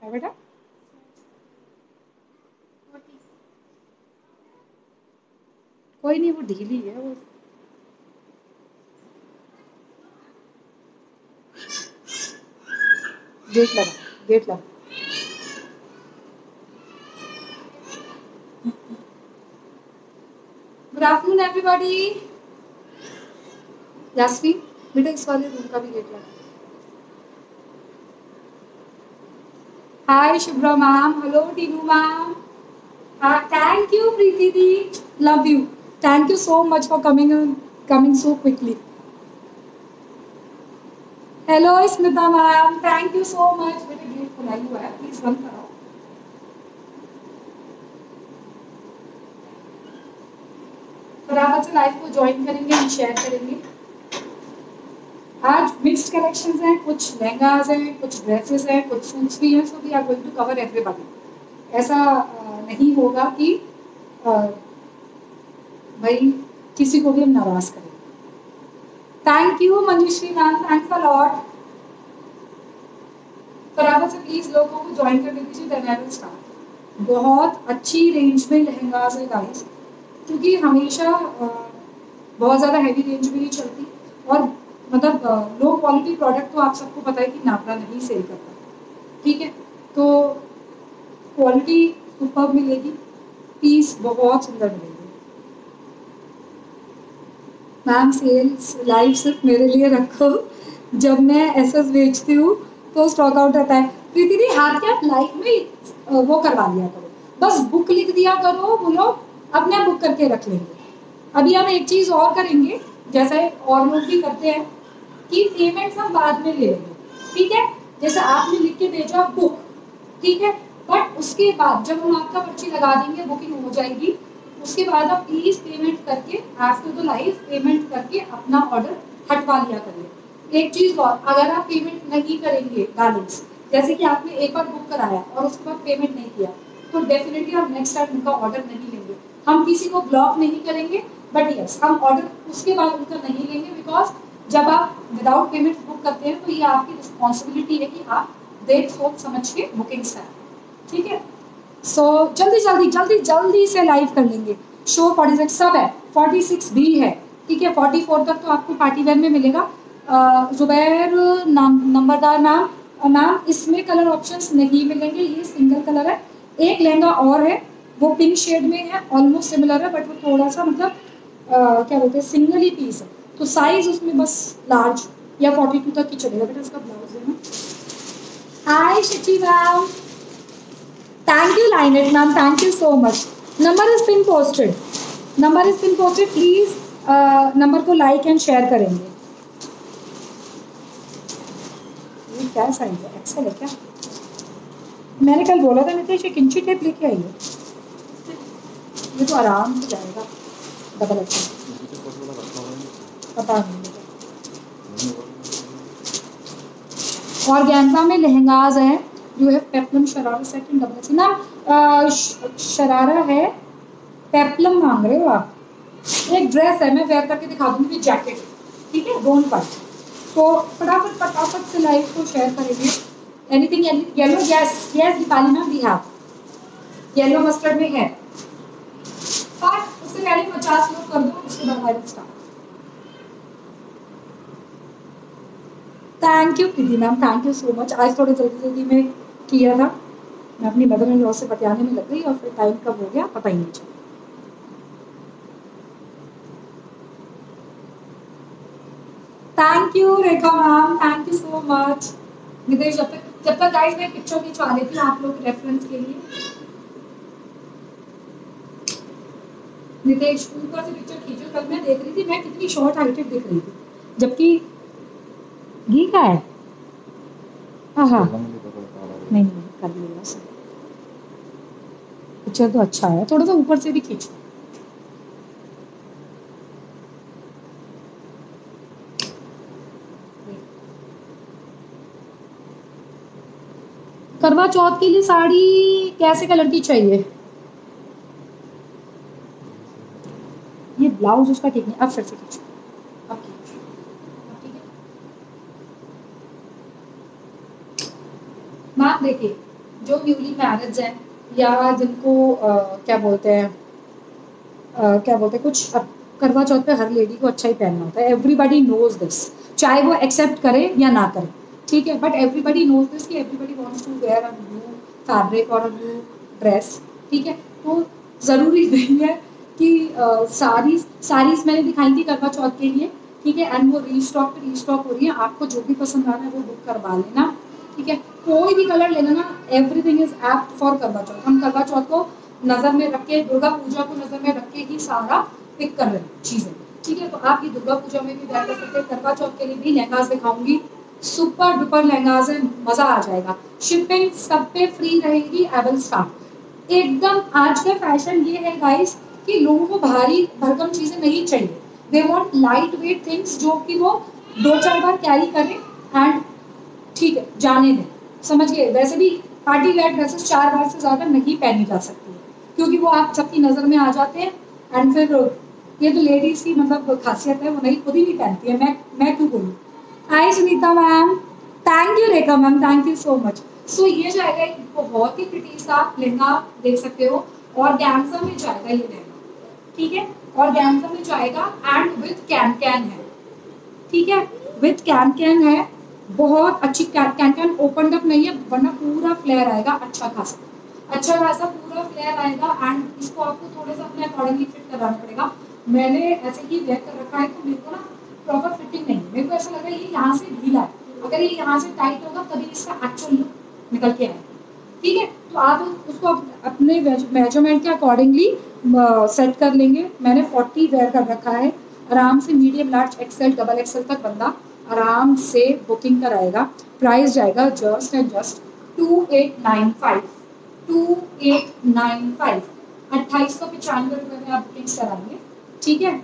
है बेटा? कोई नहीं, वो ढीली है वो। गेट लगा, गेट लगा। Good afternoon everybody. यास्मीन बेटा इस वाले रूम का भी गेट लगा। Hi Shubhra ma'am, hello Tinu ma'am. Thank you Preeti di, love you, thank you so much for coming so quickly. Hello Smita ma'am, thank you so much. बेटा गेट खुला ही हुआ है, प्लीज बंद कराओ। फटाफट से लाइव को ज्वाइन करेंगे, हम शेयर करेंगे। आज मिक्स्ड कलेक्शंस हैं, कुछ लहंगाज हैं, कुछ ड्रेसेस हैं, कुछ सूट्स भी हैं, so we are going to cover everybody. ऐसा नहीं होगा कि भाई किसी को भी हम नाराज करें। Thank you Manoshri ma'am, thanks a lot. फटाफट से प्लीज लोगों को ज्वाइन करने दीजिए, देन आई विल स्टार्ट। बहुत अच्छी रेंज में लहंगाज है गाइस, क्योंकि हमेशा बहुत ज़्यादा हैवी रेंज भी नहीं चलती, और मतलब लो क्वालिटी प्रोडक्ट तो आप सबको पता है कि नापरा नहीं सेल करता, ठीक है? तो क्वालिटी सुपर मिलेगी, पीस बहुत सुंदर मिलेगी। मैम सेल्स लाइव सिर्फ मेरे लिए रखो, जब मैं एसएस बेचती हूँ तो स्टॉक आउट रहता है। प्रीति दी हाथ के आप लाइव में वो करवा लिया करो, बस बुक लिख दिया करो, वो लोग अपने आप बुक करके रख लेंगे। अभी हम एक चीज़ और करेंगे, जैसे और लोग भी करते हैं कि पेमेंट हम बाद में ले लेंगे, ठीक है? जैसे आपने लिख के भेजा बुक, ठीक है, बट उसके बाद जब हम आपका पर्ची लगा देंगे, बुकिंग हो जाएगी, उसके बाद आप प्लीज पेमेंट करके आफ्टर द लाइव पेमेंट करके अपना ऑर्डर हटवा लिया करिए। एक चीज और, अगर आप पेमेंट नहीं करेंगे बैलेंस, जैसे कि आपने एक बार बुक कराया और उसके बाद पेमेंट नहीं किया, तो डेफिनेटली हम नेक्स्ट टाइम उनका ऑर्डर नहीं लेंगे। हम किसी को ब्लॉक नहीं करेंगे, बट यस हम ऑर्डर उसके बाद उनका नहीं लेंगे, बिकॉज जब आप विदाउट पेमेंट बुक करते हैं तो ये आपकी रिस्पॉन्सिबिलिटी है कि आप देख सोच समझ के बुकिंग्स करें, ठीक है? सो जल्दी जल्दी जल्दी जल्दी से लाइव कर लेंगे। शो 46 सब है, 46 भी है, ठीक है? 44 तक तो आपको पार्टी वेयर में मिलेगा। जुबैर नंबरदार मैम, मैम इसमें कलर ऑप्शंस नहीं मिलेंगे, ये सिंगल कलर है। एक लहंगा और है, वो पिंक शेड में है, ऑलमोस्ट सिमिलर है, बट वो थोड़ा सा मतलब क्या बोलते हैं, सिंगल ही पीस है, तो साइज उसमें बस लार्ज या 42 तक ही चलेगा। बेटा इसका ब्लाउज है ना। Hi Shachi ma'am, thank you Linet ma'am, thank you so much. Number has been posted, number has been posted, please number को लाइक एंड शेयर करेंगे। ये क्या साइज है, एक्सेल है क्या? मैंने कल बोला था नितेश एक इंची टेप लेके आइए, ये तो आराम से जाएगा डबल एक्सेल। पता नहीं, और गैंजा में लहंगाज हैं, you have peplum sharara set in double XL ना। शरारा है, पेप्लम मांग रहे हो आप? एक ड्रेस है, मैं वेयर करके दिखा दूंगी विद जैकेट, ठीक है? Don't worry. तो फटाफट फटाफट से लाइव को शेयर करेंगे। Anything yellow? Yes yes Deepali ma'am, we have yellow mustard में है, पर उससे पहले 50 लोग कर दो, उसके बाद live start. Thank you Preeti ma'am, thank you so much. आज थोड़ा जल्दी जल्दी में किया था, मैं अपनी मदर इन लॉ से बतियाने में लग गई और फिर टाइम कब हो गया पता ही नहीं चला। Thank you Rekha ma'am, thank you so much. Nitesh जब तक गाइस मैं पिक्चर खिंचवा लेती हूँ आप लोग रेफरेंस के लिए। नितेश ऊपर से पिक्चर खींचो, कल मैं देख रही थी मैं कितनी शॉर्ट हाइटेड दिख रही थी, जबकि घी का है। हाँ नहीं कर लिया सर, पिक्चर तो अच्छा है, थोड़ा सा ऊपर से भी खींचो। करवा चौथ के लिए साड़ी कैसे कलर की चाहिए? ये ब्लाउज उसका ठीक नहीं, अब फिर से खींचो, अब खींचो, अब ठीक है मैम। देखिए जो न्यूली मैरिज हैं या जिनको क्या बोलते हैं कुछ करवा चौथ पे हर लेडी को अच्छा ही पहनना होता है, एवरीबडी नोज दिस, चाहे वो एक्सेप्ट करे या ना करे, ठीक है, बट एवरीबडी नोज दिस कि everybody wants to wear a new fabric और अ न्यू ड्रेस, ठीक है। तो ज़रूरी नहीं है कि सारीज मैंने दिखाई थी करवा चौथ के लिए, ठीक है, एंड वो रीस्टॉक हो रही है, आपको जो भी पसंद आ रहा है वो बुक करवा लेना, ठीक है, कोई भी कलर ले लेना, एवरीथिंग इज एप्ट फॉर करवा चौथ। हम करवा चौथ को नज़र में रख के, दुर्गा पूजा को नज़र में रख के ही सारा पिक कर रहे हैं चीज़ें, ठीक है। तो आप ये दुर्गा पूजा में भी वेयर कर सकते हैं, करवा चौथ के लिए भी लहंगाज दिखाऊंगी, सुपर डुपर लहंगाज है, मज़ा आ जाएगा। शिपिंग सब पे फ्री रहेगी, एवल स्टार्ट एकदम। आज का फैशन ये है गाइस कि लोगों को भारी भरकम चीज़ें नहीं चाहिए, they want light weight things जो कि वो 2-4 बार कैरी करें एंड ठीक है जाने दें, समझ गए। वैसे भी पार्टी वेयर ड्रेसेस 4 बार से ज़्यादा नहीं पहनी जा सकती है क्योंकि वो आप सबकी नज़र में आ जाते हैं एंड फिर ये तो लेडीज़ की मतलब खासियत है, वो नहीं खुद ही नहीं पहनती है, मैं क्यों बोलूँ। Hi Sunita ma'am, thank you Rekha ma'am, thank you so much. So ये जाएगा एक बहुत ही प्रिटी सा लहंगा, देख सकते हो, और गैंजा में जाएगा ये लहंगा, ठीक है, और गैंजा में जाएगा एंड विथ कैन है, ठीक है, विथ कैन है, बहुत अच्छी कैन ओपन अप नहीं है वरना पूरा फ्लेयर आएगा, अच्छा खासा पूरा फ्लेयर आएगा एंड इसको आपको थोड़ा सा अपने अकॉर्डिंगली फिट कराना पड़ेगा। मैंने ऐसे ही वेयर कर रखा है तो मेरे को ना प्रॉपर फिटिंग नहीं है, मेरे को ऐसा लगा ये यहाँ से ढीला है, अगर ये यहाँ से टाइट होगा तभी इसका एक्चुअल लुक निकल के आए, ठीक है। तो आप उसको अपने मेजरमेंट के अकॉर्डिंगली सेट कर लेंगे। मैंने 40 वेयर कर रखा है, आराम से medium large XL double XL तक बंदा आराम से बुकिंग कराएगा। प्राइस जाएगा जस्ट एंड जस्ट 2895, 2895, 2895 रुपये में आप बुकिंग कराएंगे, ठीक है।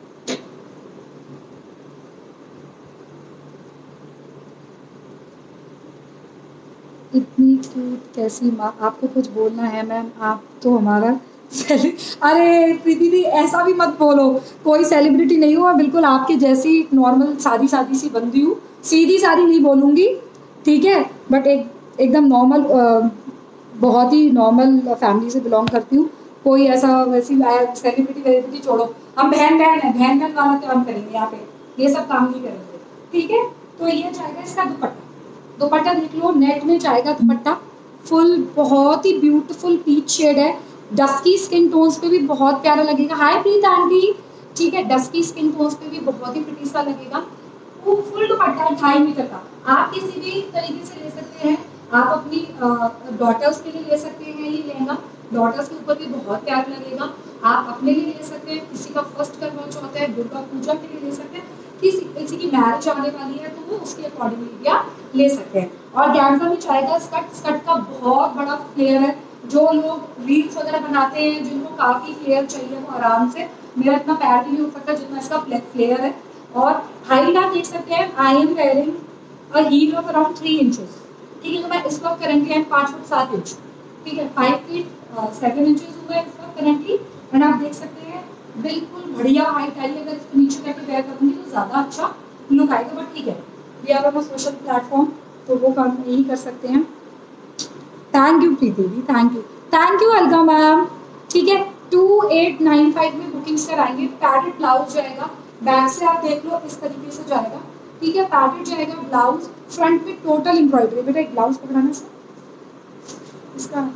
इतनी क्यूट कैसी माँ, आपको कुछ बोलना है मैम, आप तो हमारा अरे प्रीति दी ऐसा भी मत बोलो, कोई सेलिब्रिटी नहीं हूँ, बिल्कुल आपके जैसी नॉर्मल सादी सी बंदी हूँ, सीधी सादी नहीं बोलूँगी, ठीक है, बट एकदम नॉर्मल, बहुत ही नॉर्मल फैमिली से बिलोंग करती हूँ। कोई ऐसा वैसी सेलिब्रिटी छोड़ो, हम बहन बहन वाला काम करेंगे यहाँ पे, ये सब काम नहीं करेंगे, ठीक है। तो ये जाएगा इसका दुपट्टा देख लो, नेट में जाएगा दुपट्टा, फुल बहुत ही ब्यूटीफुल पीच शेड है, डस्की स्किन टोन्स पे भी बहुत प्यारा लगेगा। हाय प्रीत आंटी, ठीक है, डस्की स्किन टोन्स पे भी बहुत ही प्रिटी सा लगेगा। वो फुल दुपट्टा 2.5 मीटर का, आप किसी भी तरीके से ले सकते हैं, आप अपनी डॉटर्स के लिए ले सकते हैं ये लहंगा, डॉटर्स के ऊपर भी बहुत प्यार लगेगा, आप अपने लिए ले सकते हैं, किसी का फर्स्ट करवा चौथ है, दुर्गा पूजा के लिए ले सकते हैं, किसी की मैरिज आने वाली है तो वो उसके अकॉर्डिंगली भी आप ले सकते हैं। और गैंजा में चाहेगा स्कर्ट का बहुत बड़ा फ्लेयर है, जो लोग रील्स वगैरह बनाते हैं जिनको काफी फ्लेयर चाहिए वो आराम से, मेरा इतना पैर भी नहीं हो सकता जितना इसका फ्लेयर है। और हाइट आप देख सकते हैं, I am wearing a heel of around 3 inches, ठीक है, तो मैं इस वक्त currently I am 5 foot 7 inch, ठीक है, 5 फीट 7 इंचेस हुआ है इस वक्त करेंटली, एंड आप देख सकते हैं बिल्कुल बढ़िया हाइट आई है। अगर इसको नीचे करके वेयर करूंगी तो ज्यादा अच्छा लुक आएगा, बट ठीक है, we are on a social platform तो वो काम यही कर सकते हैं। Thank you Preeti di, thank you Alka ma'am, ठीक है। 2895 में बुकिंग्स कराएंगे। पैडेड ब्लाउज जाएगा, बैक से आप देख लो इस तरीके से जाएगा, ठीक है, पैडेड जाएगा ब्लाउज, फ्रंट में टोटल एम्ब्रॉयडरी। बेटा एक ब्लाउज पकड़ाना से इसका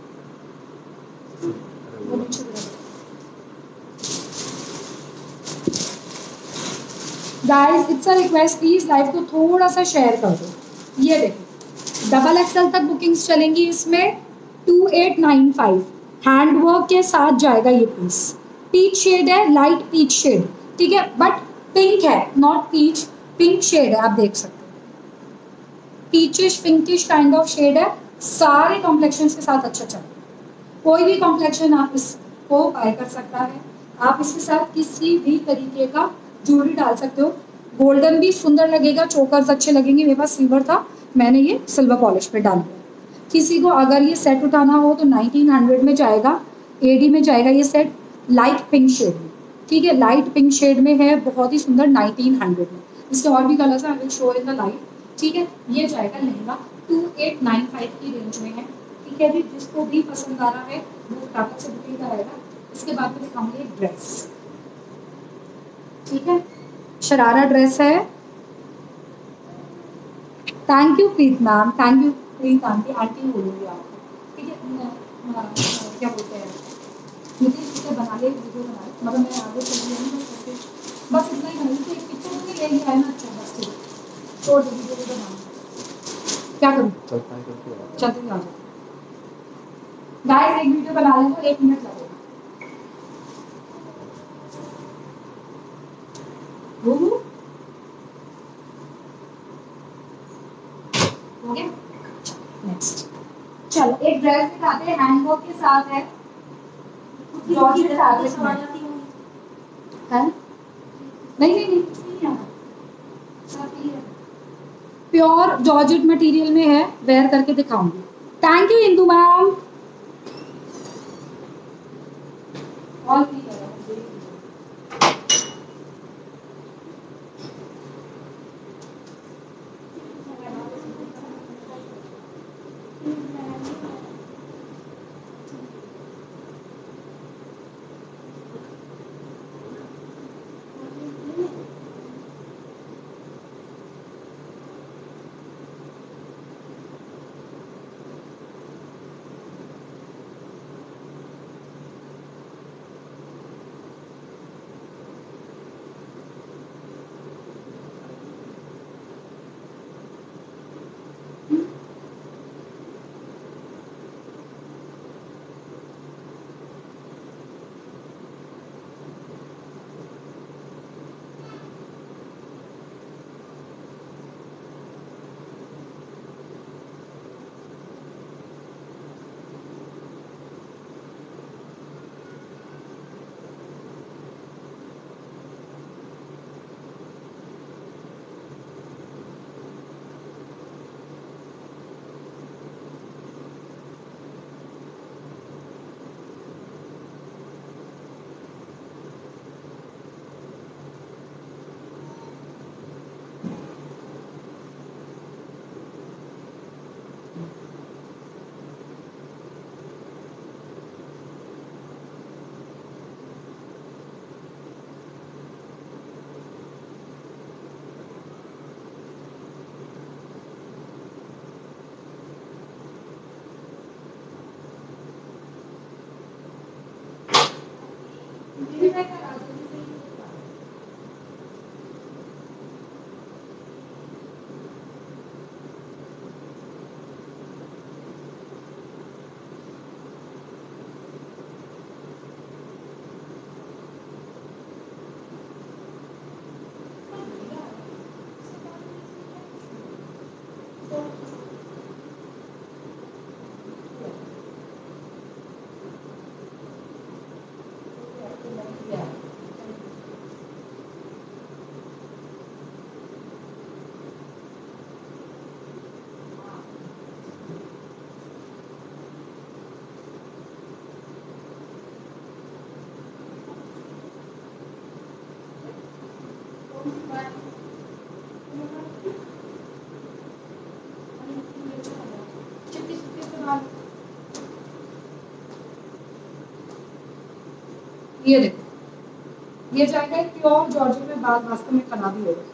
guys, it's a request, please live को थोड़ा सा शेयर कर दो। ये देखो डबल एक्सएल तक बुकिंग्स चलेंगी इसमें, 2895 हैंडवर्क के साथ जाएगा ये पीस। पीच शेड है, लाइट पीच शेड, ठीक है, बट पिंक है, नॉट पीच, पिंक शेड है, आप देख सकते हैं, peachish pinkish kind of shade है, सारे कॉम्प्लेक्शन के साथ अच्छा चलेगा, कोई भी कॉम्प्लेक्शन आप इसको बाय कर सकता है। आप इसके साथ किसी भी तरीके का ज्वेलरी डाल सकते हो, गोल्डन भी सुंदर लगेगा, चोकर्स अच्छे लगेंगे, मेरे पास सिल्वर था मैंने ये सिल्वर पॉलिश पे डाल दिया। किसी को अगर ये सेट उठाना हो तो 1900 में जाएगा, एडी में जाएगा ये सेट, लाइट पिंक शेड में, ठीक है, लाइट पिंक शेड में है, बहुत ही सुंदर, 1900 में। इसके और भी कलर्स हैं, I will show in the light, ठीक है। ये जाएगा लहंगा 2895 की रेंज में है, ठीक है जी, जिसको भी पसंद आ रहा है वो फटाफट से बुकिंग कराएगा। इसके बाद में दिखाऊंगी एक ड्रेस, ठीक है, शरारा ड्रेस है। Thank you Preet ma'am, thank you Preet aunty, aunty बोलूँगी आपको, ठीक है। क्या बोलते हैं नीतीश, ठीक है, बना ले वीडियो बना ले, मतलब मैं आगे चल रही हूँ बस इतना ही बनाई, तो एक पिक्चर भी ले लिया है ना, अच्छा बस ठीक है, छोड़ दो वीडियो भी बना, क्या करूँ चलते आ जाओ गाइस, एक वीडियो बना लें तो 1 मिनट लगेगा। हो गया, नेक्स्ट। चलो एक ड्रेस दिखाते हैं, हैंडवर्क के साथ है, जॉर्जेट फैब्रिक में है। नहीं नहीं नहीं, कुछ नहीं है, सब ये है, प्योर जॉर्जेट मटेरियल में है, वेयर करके दिखाऊंगी। Thank you Indu ma'am. All clear है, ये देखो, ये जाएगा प्योर जॉर्जेट में, बाल वास्तव में बना भी होगा।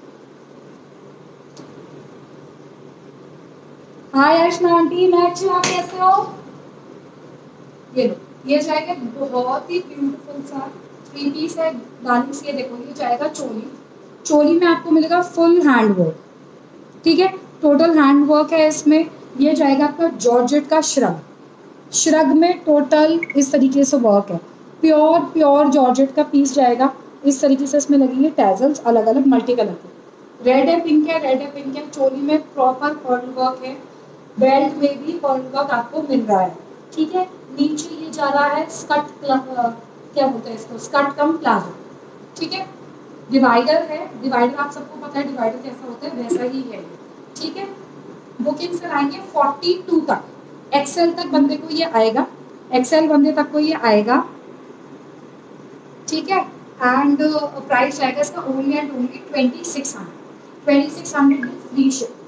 हाय अर्चना आंटी, मैं अच्छी हूँ, आप कैसे हो? ये लो, ये जाएगा बहुत ही ब्यूटीफुल सा 3 पीस है, गार्निश। ये देखो, ये जाएगा चोली, चोली में आपको मिलेगा फुल हैंड वर्क, ठीक है, टोटल हैंड वर्क है इसमें। ये जाएगा आपका जॉर्जेट का श्रग, श्रग में टोटल इस तरीके से वर्क है, प्योर प्योर जॉर्जेट का पीस जाएगा। इस तरीके से इसमें लगेंगे टैजल्स अलग अलग मल्टी कलर के, रेड है पिंक है, रेड है पिंक है। चोली में प्रॉपर पर्ल वर्क है, बेल्ट में भी पर्ल वर्क आपको मिल रहा है, ठीक है। नीचे ये जा रहा है स्कर्ट, क्या बोलते हैं इसको, स्कर्ट कम प्लाजो, ठीक है। डिवाइडर है, डिवाइडर आप सबको पता है डिवाइडर कैसा होता है, वैसा ही है, ठीक है। बुकिंग कराएंगे 42 तक, एक्सेल तक बंदे को ये आएगा, एक्सेल बंदे तक को ये आएगा, ठीक है। एंड प्राइस जाएगा इसका only and only 2600 free ships,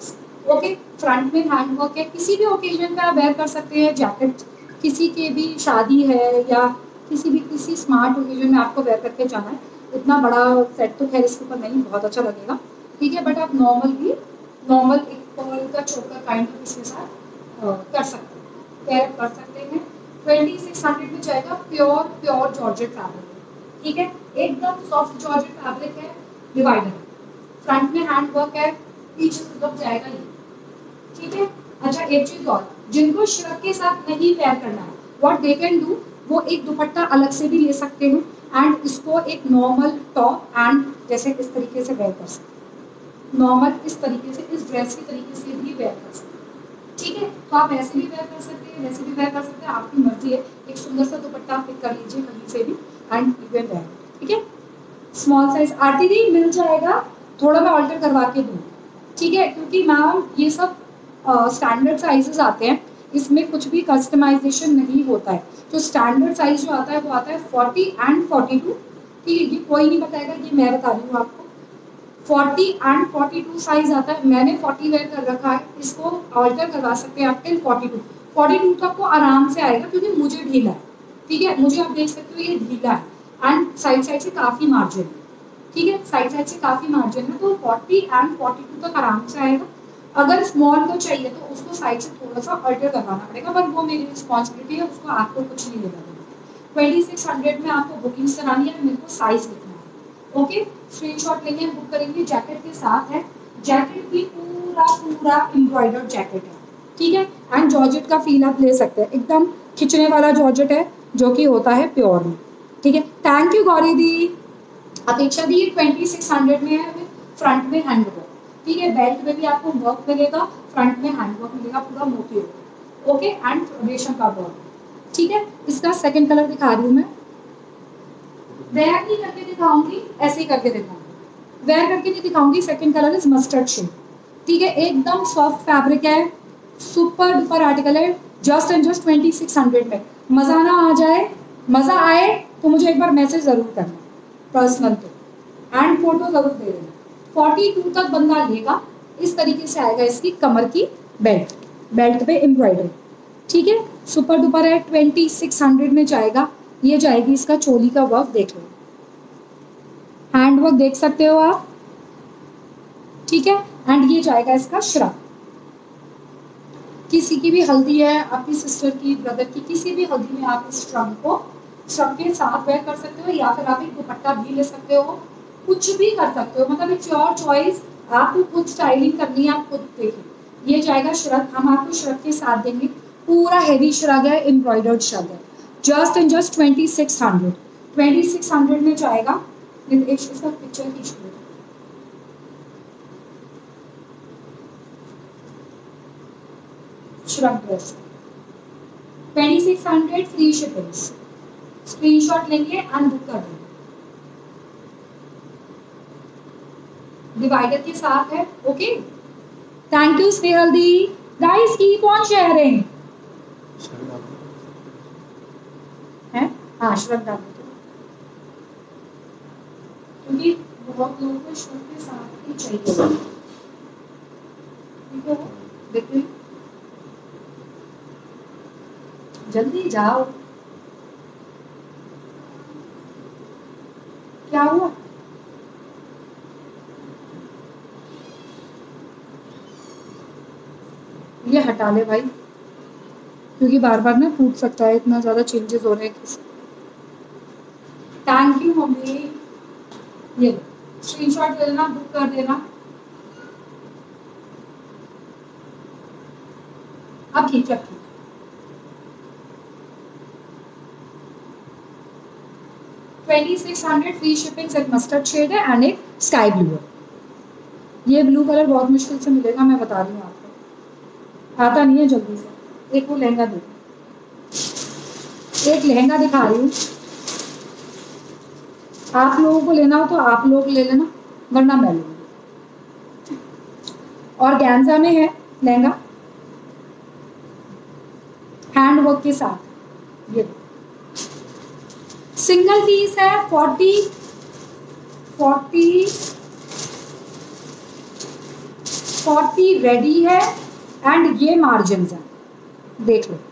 okay, front में हैंड वर्क है, किसी भी ओकेजन पे आप वेयर कर सकते हैं। जैकेट किसी के भी शादी है या किसी स्मार्ट ओकेजन में आपको वेयर करके जाना है, इतना बड़ा सेट तो खैर इसके ऊपर नहीं बहुत अच्छा लगेगा, ठीक है, बट आप नॉर्मल एक पर्ल का चोकर काइंड ऑफ इसके साथ कर सकते हैं, पेयर कर सकते हैं। 2600 में जाएगा, प्योर जॉर्जेट फैब्रिक, ठीक है, एकदम सॉफ्ट जॉर्जेट फैब्रिक है, डिवाइडर, फ्रंट में हैंड वर्क है, पीछे से लुक जाएगा ये, ठीक है। अच्छा, एक चीज और, जिनको श्रग के साथ नहीं पेयर करना है, व्हाट दे कैन डू, वो एक दुपट्टा अलग से भी ले सकते हैं एंड इसको एक नॉर्मल टॉप एंड जैसे इस तरीके से वेयर कर सकते हैं, नॉर्मल इस तरीके से, इस ड्रेस के तरीके से भी वेयर कर सकते हैं, ठीक है। तो आप ऐसे भी वेयर कर सकते हैं, वैसे भी वेयर कर सकते हैं, आपकी मर्जी है। एक सुंदर सा दुपट्टा पिक कर लीजिए कहीं से भी एंड यू कैन वेयर, ठीक है। स्मॉल साइज आरती दी मिल जाएगा, थोड़ा मैं ऑल्टर करवा के दूँ, ठीक है, क्योंकि मैम ये सब स्टैंडर्ड साइजेस आते हैं, इसमें कुछ भी कस्टमाइजेशन नहीं होता है। तो स्टैंडर्ड साइज जो आता है वो आता है 40 एंड 42, ठीक है, ये कोई नहीं बताएगा, ये मैं बता रही हूँ आपको। 40 एंड 42 साइज आता है, मैंने 40 वेयर कर रखा है, इसको ऑल्टर करवा सकते हैं आप टिल 42 तक को आराम से आएगा, क्योंकि मुझे ढीला है, ठीक है, मुझे आप देख सकते हो ये ढीला है एंड साइड से काफी मार्जिन है, ठीक है, साइड से काफी मार्जिन है, तो 40 एंड 42 तक आराम से आएगा। अगर स्मॉल को चाहिए तो उसको साइड से थोड़ा सा अल्टर करवाना पड़ेगा, बट वो मेरी रिस्पॉन्सिबिलिटी है, उसको आपको कुछ नहीं लेना पड़ेगा। 2600 में आपको बुकिंग्स करानी है, मेरे को साइज लिखना है, ओके, स्क्रीनशॉट लेंगे, बुक करेंगे, जैकेट के साथ है, जैकेट भी पूरा एम्ब्रॉयडर्ड जैकेट है, ठीक है, एंड जॉर्जेट का फील आप ले सकते हैं, एकदम खिंचने वाला जॉर्जेट है जो कि होता है प्योर में, ठीक है। Thank you Gauri di. अपेक्षा दी 2600 में है, फ्रंट में हैंड वर्क, ठीक है, बेल्ट में भी आपको वर्क मिलेगा, फ्रंट में हैंड वर्क मिलेगा, पूरा मोती होगा, ओके, एंड रेशम का वर्क, ठीक है। इसका सेकंड कलर दिखा रही हूँ मैं, वेयर नहीं करके दिखाऊंगी, ऐसे ही करके दिखाऊंगी, वेयर करके नहीं दिखाऊंगी। Second colour is mustard shade, ठीक है, एकदम सॉफ्ट फैब्रिक है, सुपर डुपर आर्टिकल है, जस्ट एंड जस्ट 2600 में। मजा ना आ जाए, मजा आए तो मुझे एक बार मैसेज जरूर करना पर्सनल पे एंड फोटो जरूर दे देना। 42 तक बंदा लेगा, इस तरीके से आएगा इसकी कमर की बेल्ट, बेल्ट पे एम्ब्रॉयडरी, ठीक है, सुपर डुपर है, 2600 में जाएगा। ये जाएगी इसका चोली का वर्क, देख लो, हैंड वर्क देख सकते हो आप, ठीक है, एंड ये जाएगा इसका श्रग। किसी की भी हल्दी है, आपकी सिस्टर की, ब्रदर की, किसी भी हल्दी में आप इस श्रग के साथ वेयर कर सकते हो, या फिर आप एक दुपट्टा भी ले सकते हो, कुछ भी कर सकते हो, मतलब इट्स योर चॉइस, आपको खुद स्टाइलिंग करनी है, आप खुद देखिए। ये जाएगा श्रग, हम आपको श्रग के साथ देंगे, पूरा हेवी श्रग है, एम्ब्रॉयडर्ड श्रग है, जस्ट एंड जस्ट 2600 में जाएगा। इसका पिक्चर खींच लो, shrug dress 2600 free shipping, screenshot लेंगे एंड बुक कर देंगे, डिवाइडर के साथ है, okay. Thank you Snehal di, guys keep on sharing है, हाँ श्रग डाल दो, क्योंकि बहुत लोगों को श्रग के साथ ही चाहिए, ठीक है, देखिए जल्दी जाओ, क्या हुआ, ये हटा ले भाई, क्योंकि बार बार ना टूट सकता है, इतना ज्यादा चेंजेस हो रहे हैं किसी। थैंक यू मम्मी, ये स्क्रीनशॉट ले लेना, बुक कर देना। अब ठीक है, 2600 free shipping, set mustard shade है एंड एक स्काई ब्लू है। ये ब्लू कलर बहुत मुश्किल से मिलेगा, मैं बता रही हूँ आपको, आता नहीं है जल्दी से। एक वो लहंगा दे, एक लहंगा दिखा रही हूँ, आप लोगों को लेना हो तो आप लोग ले लेना, वरना मैं लूंगी। और गैंजा में है लहंगा, हैंड वर्क के साथ, ये सिंगल पीस है, 40 40 रेडी है एंड ये मार्जिन है, देख लो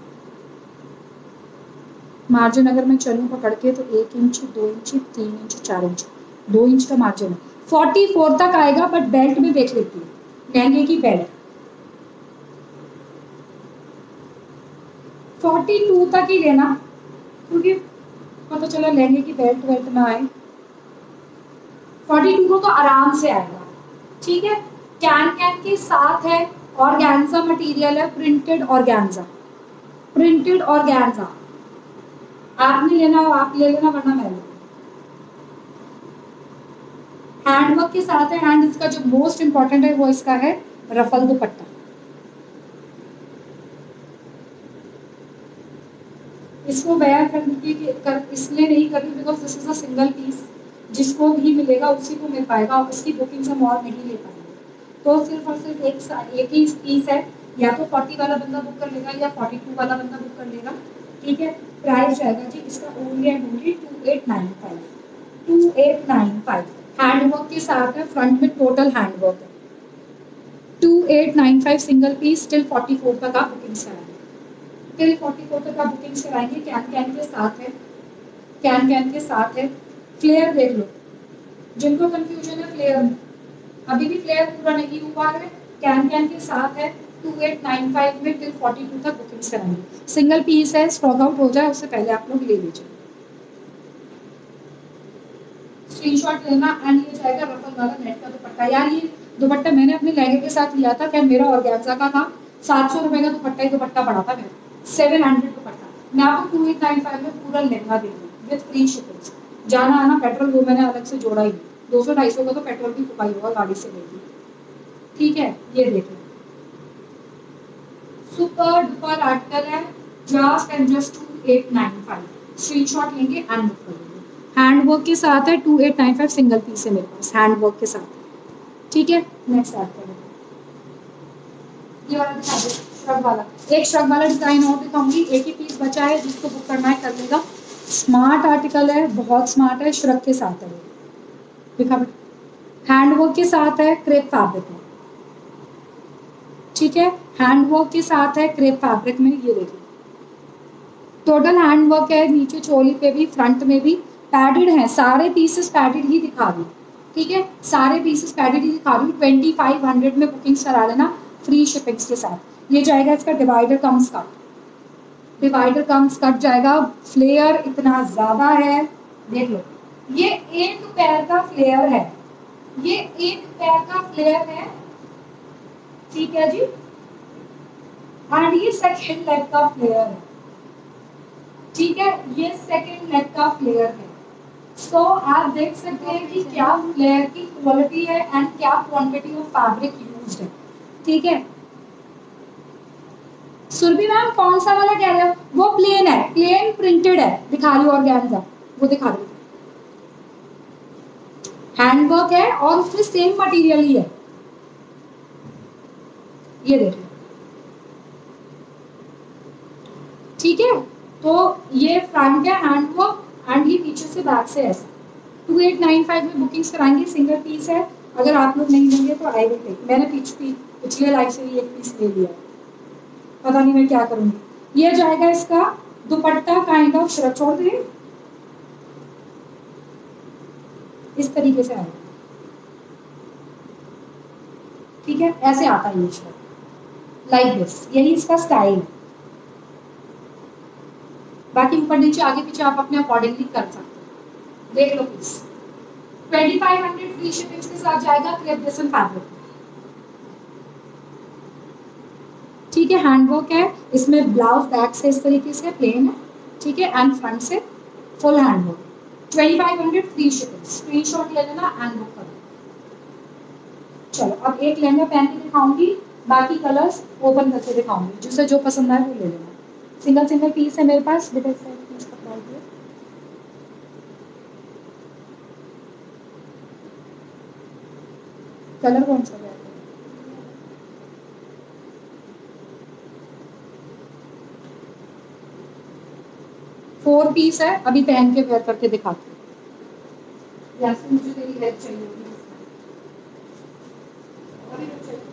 मार्जिन अगर मैं चलूँ पकड़ के तो 1 inch 2 inch 3 inch 4 inch 2 inch का मार्जिन है। 44 तक आएगा, बट बेल्ट में देख लेती हूँ, लहंगे की बेल्ट 42 तक ही लेना, क्योंकि पता चला लहंगे की बेल्ट वेल्ट ना आए। 42 को तो आराम से आएगा, ठीक है। कैन कैन के साथ है, ऑर्गेन्जा मटेरियल है, प्रिंटेड ऑर्गेन्जा, प्रिंटेड ऑर्गेन्जा। आपने लेना हो आप ले लेना, वरना मैं लूँ। हैंडवर्क के साथ है, एंड इसका जो मोस्ट इंपॉर्टेंट है वो इसका है रफल दुपट्टा। इसको बयां कर इसलिए नहीं कर रही because this is a single piece, जिसको भी मिलेगा उसी को मिल पाएगा, और इसकी बुकिंग हम और नहीं ले पाएंगे। तो सिर्फ और सिर्फ एक ही पीस है, या तो 40 वाला बंदा बुक कर लेगा या 42 वाला बंदा बुक कर लेगा, ठीक है। प्राइस जाएगा जी इसका ओनली एंड ओनली 2895, 2895। हैंडवर्क के साथ है, फ्रंट में टोटल हैंडवर्क है। 2895 सिंगल पीस, टिल 44 तक आप बुकिंग कराएंगे, टिल 44 तक आप बुकिंग कराएंगे। कैन कैन के साथ है, कैन कैन के साथ है। फ्लेयर देख लो, जिनको कंफ्यूजन है फ्लेयर में, अभी भी फ्लेयर पूरा नहीं हुआ है, कैन कैन के साथ है। 2895 में टिल 42 तक बुकिंग कराएंगे। सिंगल पीस है, स्टॉक आउट हो जाए उससे पहले आप लोग ले लीजिए, स्क्रीनशॉट लेना। एंड ये जाएगा रफल वाला नेट का दुपट्टा। यार ये दुपट्टा मैंने अपने लहंगे के साथ लिया था, क्या मेरा ऑर्गेन्जा का था, 700 रुपए का दुपट्टा ही दुपट्टा पड़ा था मेरा, 700 दुपट्टा। मैं आपको 2895 में पूरा लहंगा दे दूँ विद फ्री शिपिंग। जाना आना पेट्रोल वो मैंने अलग से जोड़ा ही, 200-250 का तो पेट्रोल भी फुकाई होगा गाड़ी से लेके, ठीक है। ये देखो सुपर डुपर आर्टिकल है, जस्ट एंड जस्ट 2895। स्क्रीनशॉट लेंगे एंड बुक कर लेंगे। हैंडवर्क के साथ है, 2895 सिंगल पीस है मेरे पास हैंडवर्क के साथ, ठीक है। नेक्स्ट ऐड करें, ये वाला दिखा दो, श्रग वाला। एक श्रग वाला डिजाइन और दिखाऊंगी, एक ही पीस बचा है, जिसको बुक करना है कर लेगा। स्मार्ट आर्टिकल है, बहुत स्मार्ट है, श्रग के साथ है, दिखा हैंडवर्क के साथ है, क्रेप फैब्रिक में, ठीक है। हैंडवर्क के साथ है क्रेप फैब्रिक में, ये देखिए टोटल हैंडवर्क है, नीचे चोली पे भी फ्रंट में भी पैडेड है, सारे पीसेस पैडेड ही दिखा रही, ठीक है। सारे पीसेस पैडेड ही दिखा रही हूँ। 2500 में बुकिंग करा लेना फ्री शिपिंग्स के साथ। ये जाएगा इसका divider comes cut, divider comes cut जाएगा। फ्लेयर इतना ज्यादा है, देख लो, ये एक पैर का फ्लेयर है, ये एक पैर का फ्लेयर है, ठीक है जी। एंड ये सेकंड लेग का फ्लेयर है, ठीक है, ये सेकंड लेग का फ्लेयर है। सो आप देख सकते हैं कि क्या फ्लेयर की क्वालिटी है एंड क्या क्वांटिटी ऑफ फैब्रिक यूज्ड है, ठीक है। सुरभि मैम कौन सा वाला कह रहे हो? वो प्लेन है, प्लेन प्रिंटेड है, दिखा रही हूँ ऑर्गेन्जा, वो दिखा रही हूँ। हैंडवर्क है और उसमें सेम मटेरियल ही है, ये देखिए, ठीक है। तो ये फ्रंट है हैंडवर्क, एंड ये पीछे से बैक से ऐसा। 2895 में बुकिंग्स कराएंगे, सिंगल पीस है। अगर आप लोग नहीं लेंगे तो आई विल टेक, मैंने पिछले लाइफ से भी एक पीस ले लिया, पता नहीं मैं क्या करूंगी। ये जाएगा इसका दुपट्टा काइंड ऑफ श्रग, छोड़ दे, इस तरीके से आएगा, ठीक है। ऐसे आता है ये श्रग लाइक दिस, यही इसका स्टाइल है। बाकी ऊपर नीचे आगे पीछे आप अपने अकॉर्डिंगली कर सकते हो, देख लो प्लीज। 2500 फ्री शिपिंग के साथ जाएगा क्रेप डिसन फैब्रिक, ठीक है। हैंडवर्क है, इसमें ब्लाउज बैक से इस तरीके से प्लेन है, ठीक है, एंड फ्रंट से full handwork. 2500 free shipping, screenshot ले लेना एंड बुक कर। चलो अब एक लहंगा पहन के दिखाऊंगी, बाकी कलर्स ओपन करके दिखाऊंगी, जिसे जो पसंद आए वो ले लेना। सिंगल सिंगल पीस है मेरे पास, बेटा पीस कपड़ा दिया। कलर कौन सा है? 4 पीस है, अभी पहन के वेयर करके दिखाती हूँ। मुझे तेरी हेल्प चाहिए होगी।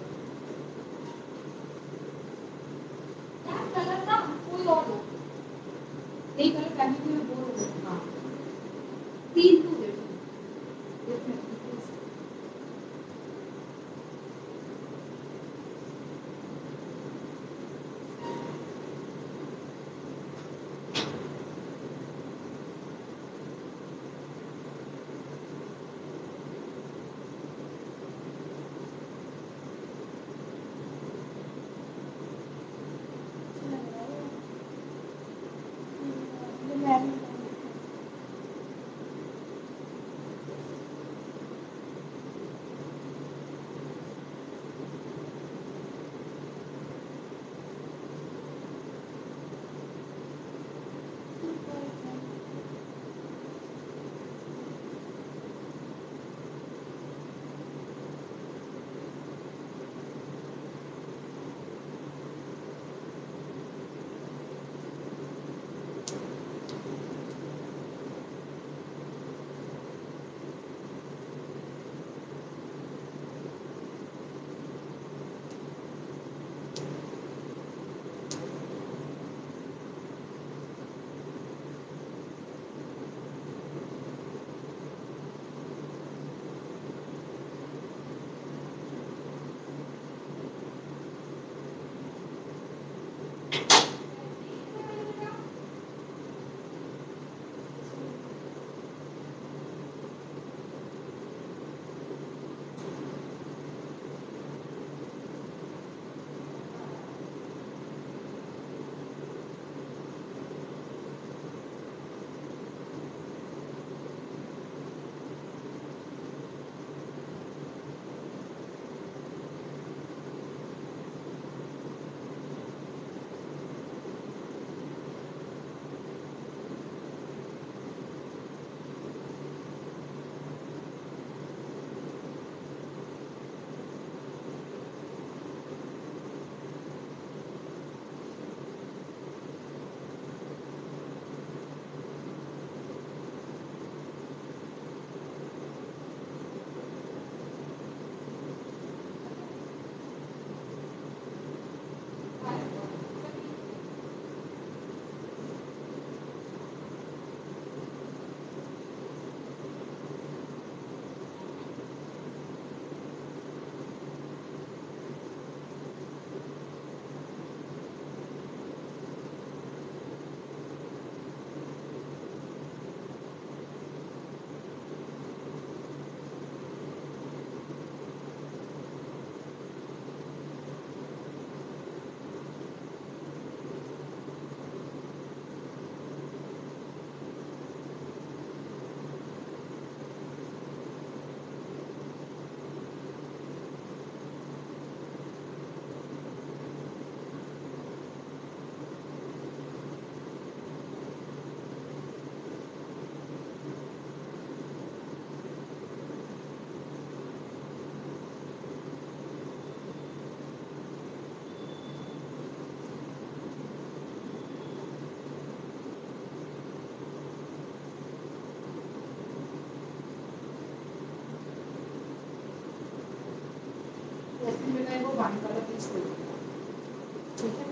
जैसे मिला है वो वाइन कलर पीस ले लो, ठीक है।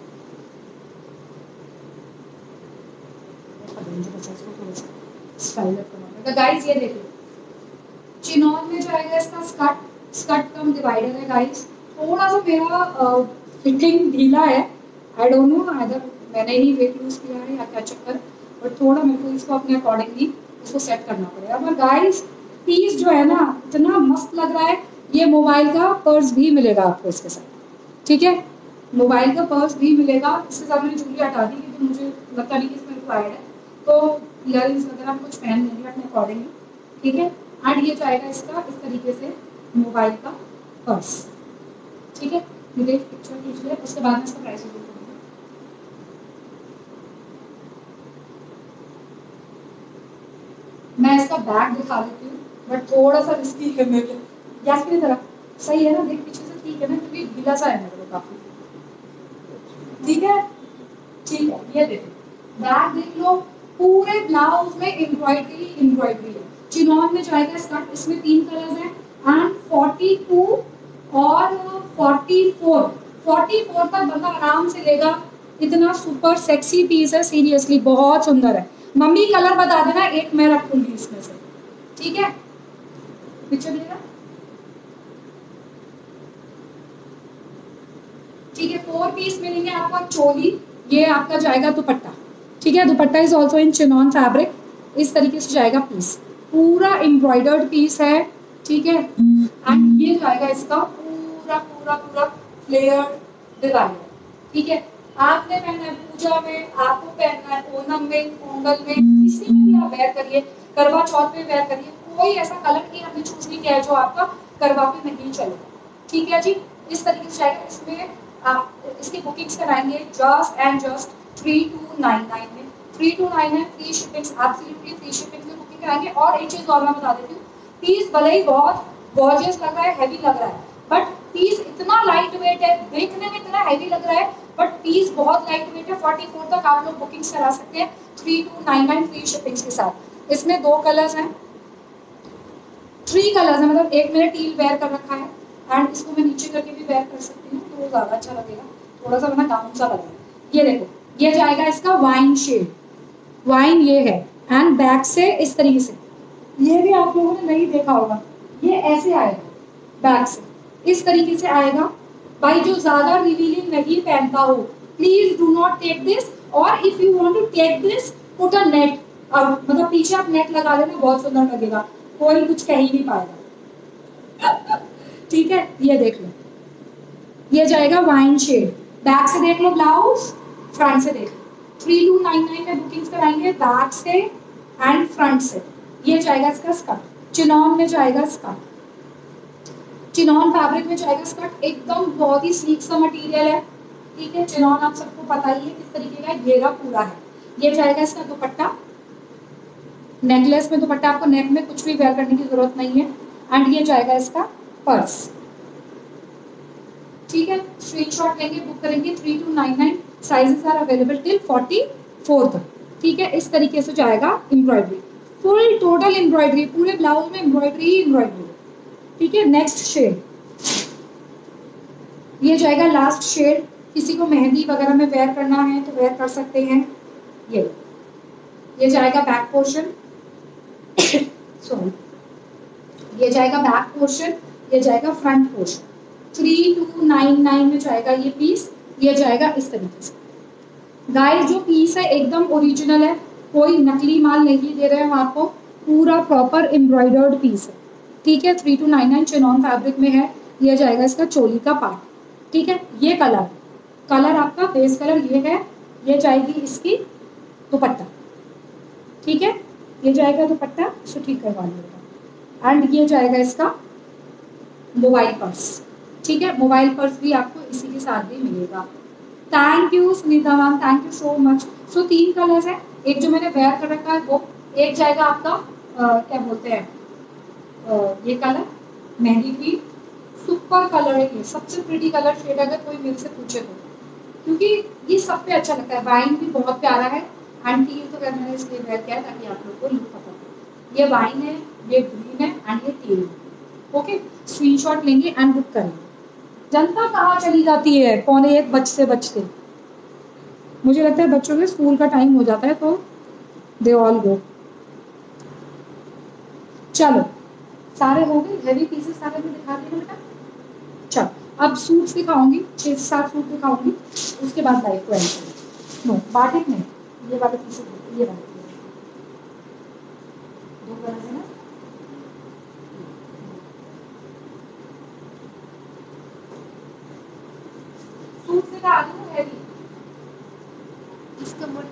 मुझे बस इसको थोड़ा सा स्टाइल अप करना पड़ेगा। गाइस ये देखो, चिनॉन में जो आएगा इसका स्कर्ट, स्कर्ट कम डिवाइडर है गाइस। थोड़ा सा मेरा फिटिंग ढीला है, आई डोंट नो अदर मैंने ही वेट लूज किया है या क्या चक्कर, बट थोड़ा मेरे को इसको अपने अकॉर्डिंगली इसको सेट करना पड़ेगा। पर गाइस पीस जो है ना इतना मस्त लग रहा है। ये मोबाइल का पर्स भी मिलेगा आपको इसके साथ, ठीक है, मोबाइल का पर्स भी मिलेगा। इसके साथ मैंने जूली हटा दी क्योंकि मुझे लगता नहीं कि इसमें रिक्वायर्ड है, तो इयररिंग्स वगैरह कुछ पहन लेंगे अपने अकॉर्डिंगली, ठीक है। एंड ये जाएगा इसका इस तरीके से मोबाइल का पर्स, ठीक है। मुझे एक पिक्चर खींच ले, उसके बाद में इसका प्राइस रिवील करूंगी। मैं इसका बैग दिखा देती हूँ, बट थोड़ा सा रिस्की है मेरे लिए। गैस की तरफ सही है ना, देख पीछे से ठीक है ना, क्योंकि ढीला सा है मेरे को काफी, ठीक है। ठीक है, ये देखो बैग देख लो, पूरे ब्लाउज में एम्ब्रॉयडरी एम्ब्रॉयडरी है। चिनॉन में जाएगा स्कर्ट, इसमें 3 कलर्स हैं एंड 42 और 44 तक बंदा आराम से लेगा। इतना सुपर सेक्सी पीस है, सीरियसली बहुत सुंदर है। मम्मी कलर बता देना, एक मैं रखूंगी इसमें से, ठीक है। पिक्चर देगा, ठीक है। 4 पीस मिलेंगे आपको। चोली, ये आपका जाएगा दुपट्टा, ठीक है। Dupatta is also in chiffon fabric, इस तरीके से जाएगा पीस, पूरा एम्ब्रॉयडर्ड पीस है, ठीक है। एंड ये जाएगा इसका पूरा पूरा पूरा फ्लेयर डिजाइन, ठीक है। आपने पहना है पूजा में, आपको पहनना है ओणम में, पोंगल में, किसी में भी आप वेयर करिए, करवा चौथ में वेयर करिए। कोई ऐसा कलर नहीं हमने चूज नहीं किया है जो आपका करवा पे नहीं चलेगा, ठीक है जी। इस तरीके से जाएगा। इसमें आप इसकी बुकिंग्स कराएंगे जस्ट एंड जस्ट 3299 में, 3299 free shipping, absolutely free shipping में बुकिंग कराएंगे। और एक चीज और मैं बता देती हूँ, पीस भले ही बहुत गॉर्जियस लग रहा है, हैवी लग रहा है, बट पीस इतना लाइट वेट है, देखने में इतना हैवी लग रहा है, बट पीस बहुत लाइट वेट है। 44 तक आप लोग बुकिंग्स करा सकते हैं 3299 फ्री शिपिंग के साथ। इसमें 2 कलर्स हैं, 3 कलर्स हैं, मतलब एक मैंने टील वेयर कर रखा है एंड इसको मैं नीचे करके भी वेयर कर सकती हूँ, तो वो ज्यादा अच्छा लगेगा, थोड़ा सा वरना गाउन सा लगेगा। ये देखो, ये जाएगा इसका वाइन शेड, वाइन ये है एंड बैक से इस तरीके से, ये भी आप लोगों ने नहीं देखा होगा, ये ऐसे आएगा बैक से, इस तरीके से आएगा। भाई जो ज्यादा रिवीलिंग नहीं पहनता हो, please do not take this, और if you want to take this put a net, मतलब पीछे आप नेट लगा लेना, बहुत सुंदर लगेगा, कोई कुछ कह ही नहीं पाएगा, ठीक है। ये देख लो, ये जाएगा वाइन शेड, बैक से देख लो ब्लाउज, फ्रंट से देख लो। 3299 में बुकिंग्स कराएंगे बैक से एंड फ्रंट से। ये जाएगा इसका स्कर्ट, चिनॉन में जाएगा स्कर्ट, चिनॉन फैब्रिक में जाएगा स्कर्ट, एकदम बहुत ही स्लीक सा मटेरियल है, ठीक है। चिनॉन आप सबको पता ही है किस तरीके का, घेरा पूरा है। ये जाएगा इसका दुपट्टा, नेकलेस में दुपट्टा, आपको नेक में कुछ भी वेयर करने की जरूरत नहीं है। एंड ये जाएगा इसका पर्स, ठीक है। स्क्रीनशॉट लेंगे, बुक करेंगे 3299, साइजेस आर अवेलेबल टिल 44 तक, ठीक है। इस तरीके से जाएगा एम्ब्रॉयडरी, फुल टोटल एम्ब्रॉयडरी, पूरे ब्लाउज में एम्ब्रॉयडरी एम्ब्रॉयडरी, ठीक है। नेक्स्ट शेड, ये जाएगा लास्ट शेड, किसी को मेहंदी वगैरह में वेयर करना है तो वेयर कर सकते हैं। ये जाएगा बैक पोर्शन, सॉरी, ये जाएगा बैक पोर्शन, ये जाएगा फ्रंट पोर्शन। 3299 में जाएगा ये पीस, ये जाएगा इस तरीके से। गाइस जो पीस है एकदम ओरिजिनल है, कोई नकली माल नहीं दे रहे हैं हम आपको, पूरा प्रॉपर एम्ब्रॉयडर्ड पीस है, ठीक है। 3299 चिनॉन फैब्रिक में है। ये जाएगा इसका चोली का पार्ट, ठीक है। ये कलर आपका बेस कलर ये है, ये जाएगी इसकी दुपट्टा, ठीक है। ये जाएगा दुपट्टा, इसको ठीक करवा लीजिएगा। एंड ये जाएगा इसका मोबाइल पर्स, ठीक है। मोबाइल पर्स भी आपको इसी के साथ भी मिलेगा। Thank you Sunita ma'am, thank you so much. So 3 colours है, एक जो मैंने वेयर कर रखा है वो, एक जाएगा आपका क्या बोलते हैं ये colour mehndi green, super colour है, ये सबसे प्रिटी कलर शेड अगर कोई मेरे से पूछे तो, क्योंकि ये सब पे अच्छा लगता है। वाइन भी बहुत प्यारा है एंड टील तो मैंने इसलिए वेयर किया है ताकि आप लोग को लुक पता हो। ये वाइन है, ये ग्रीन है एंड ये टील है, ओके। स्क्रीनशॉट लेंगे एंड बुक करेंगे। जनता कहाँ चली जाती है 12:45 बजते बजते। मुझे लगता है बच्चों के स्कूल का टाइम हो जाता है तो दे ऑल गो। चलो सारे हो गए, हेवी पीसेस सारे में दिखा दिए बेटा। चलो अब सूट्स दिखाऊंगी, 6 से 7 सूट दिखाऊंगी, उसके बाद लाइफ को एंड करूंगी। नो बाटिक नहीं, ये वाले पीसेस, ये वाले दो कलर है ना। सूट दिखा दूं हेवी, इसका मोड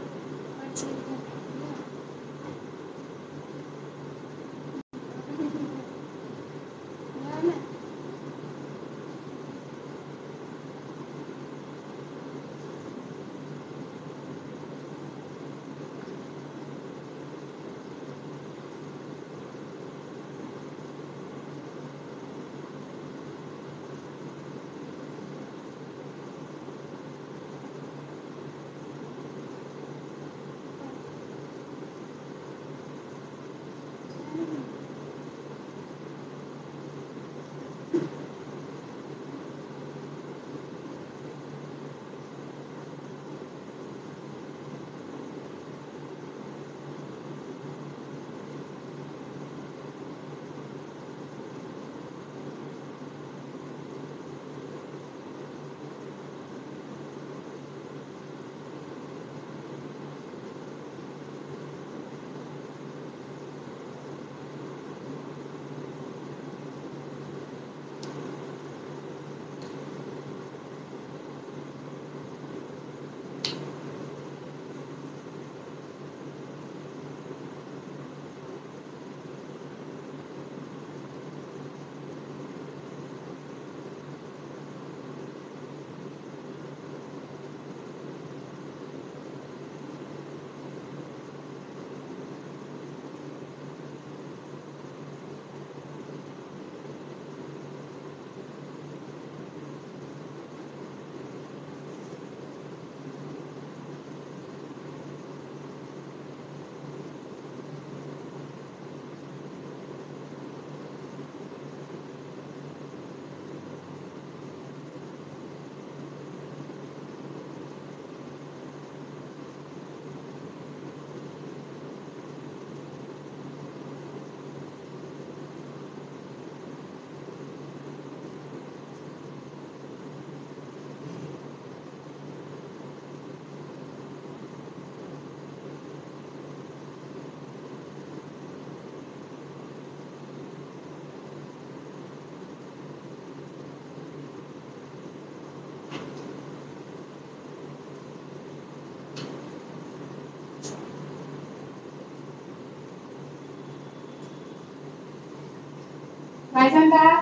right hand back,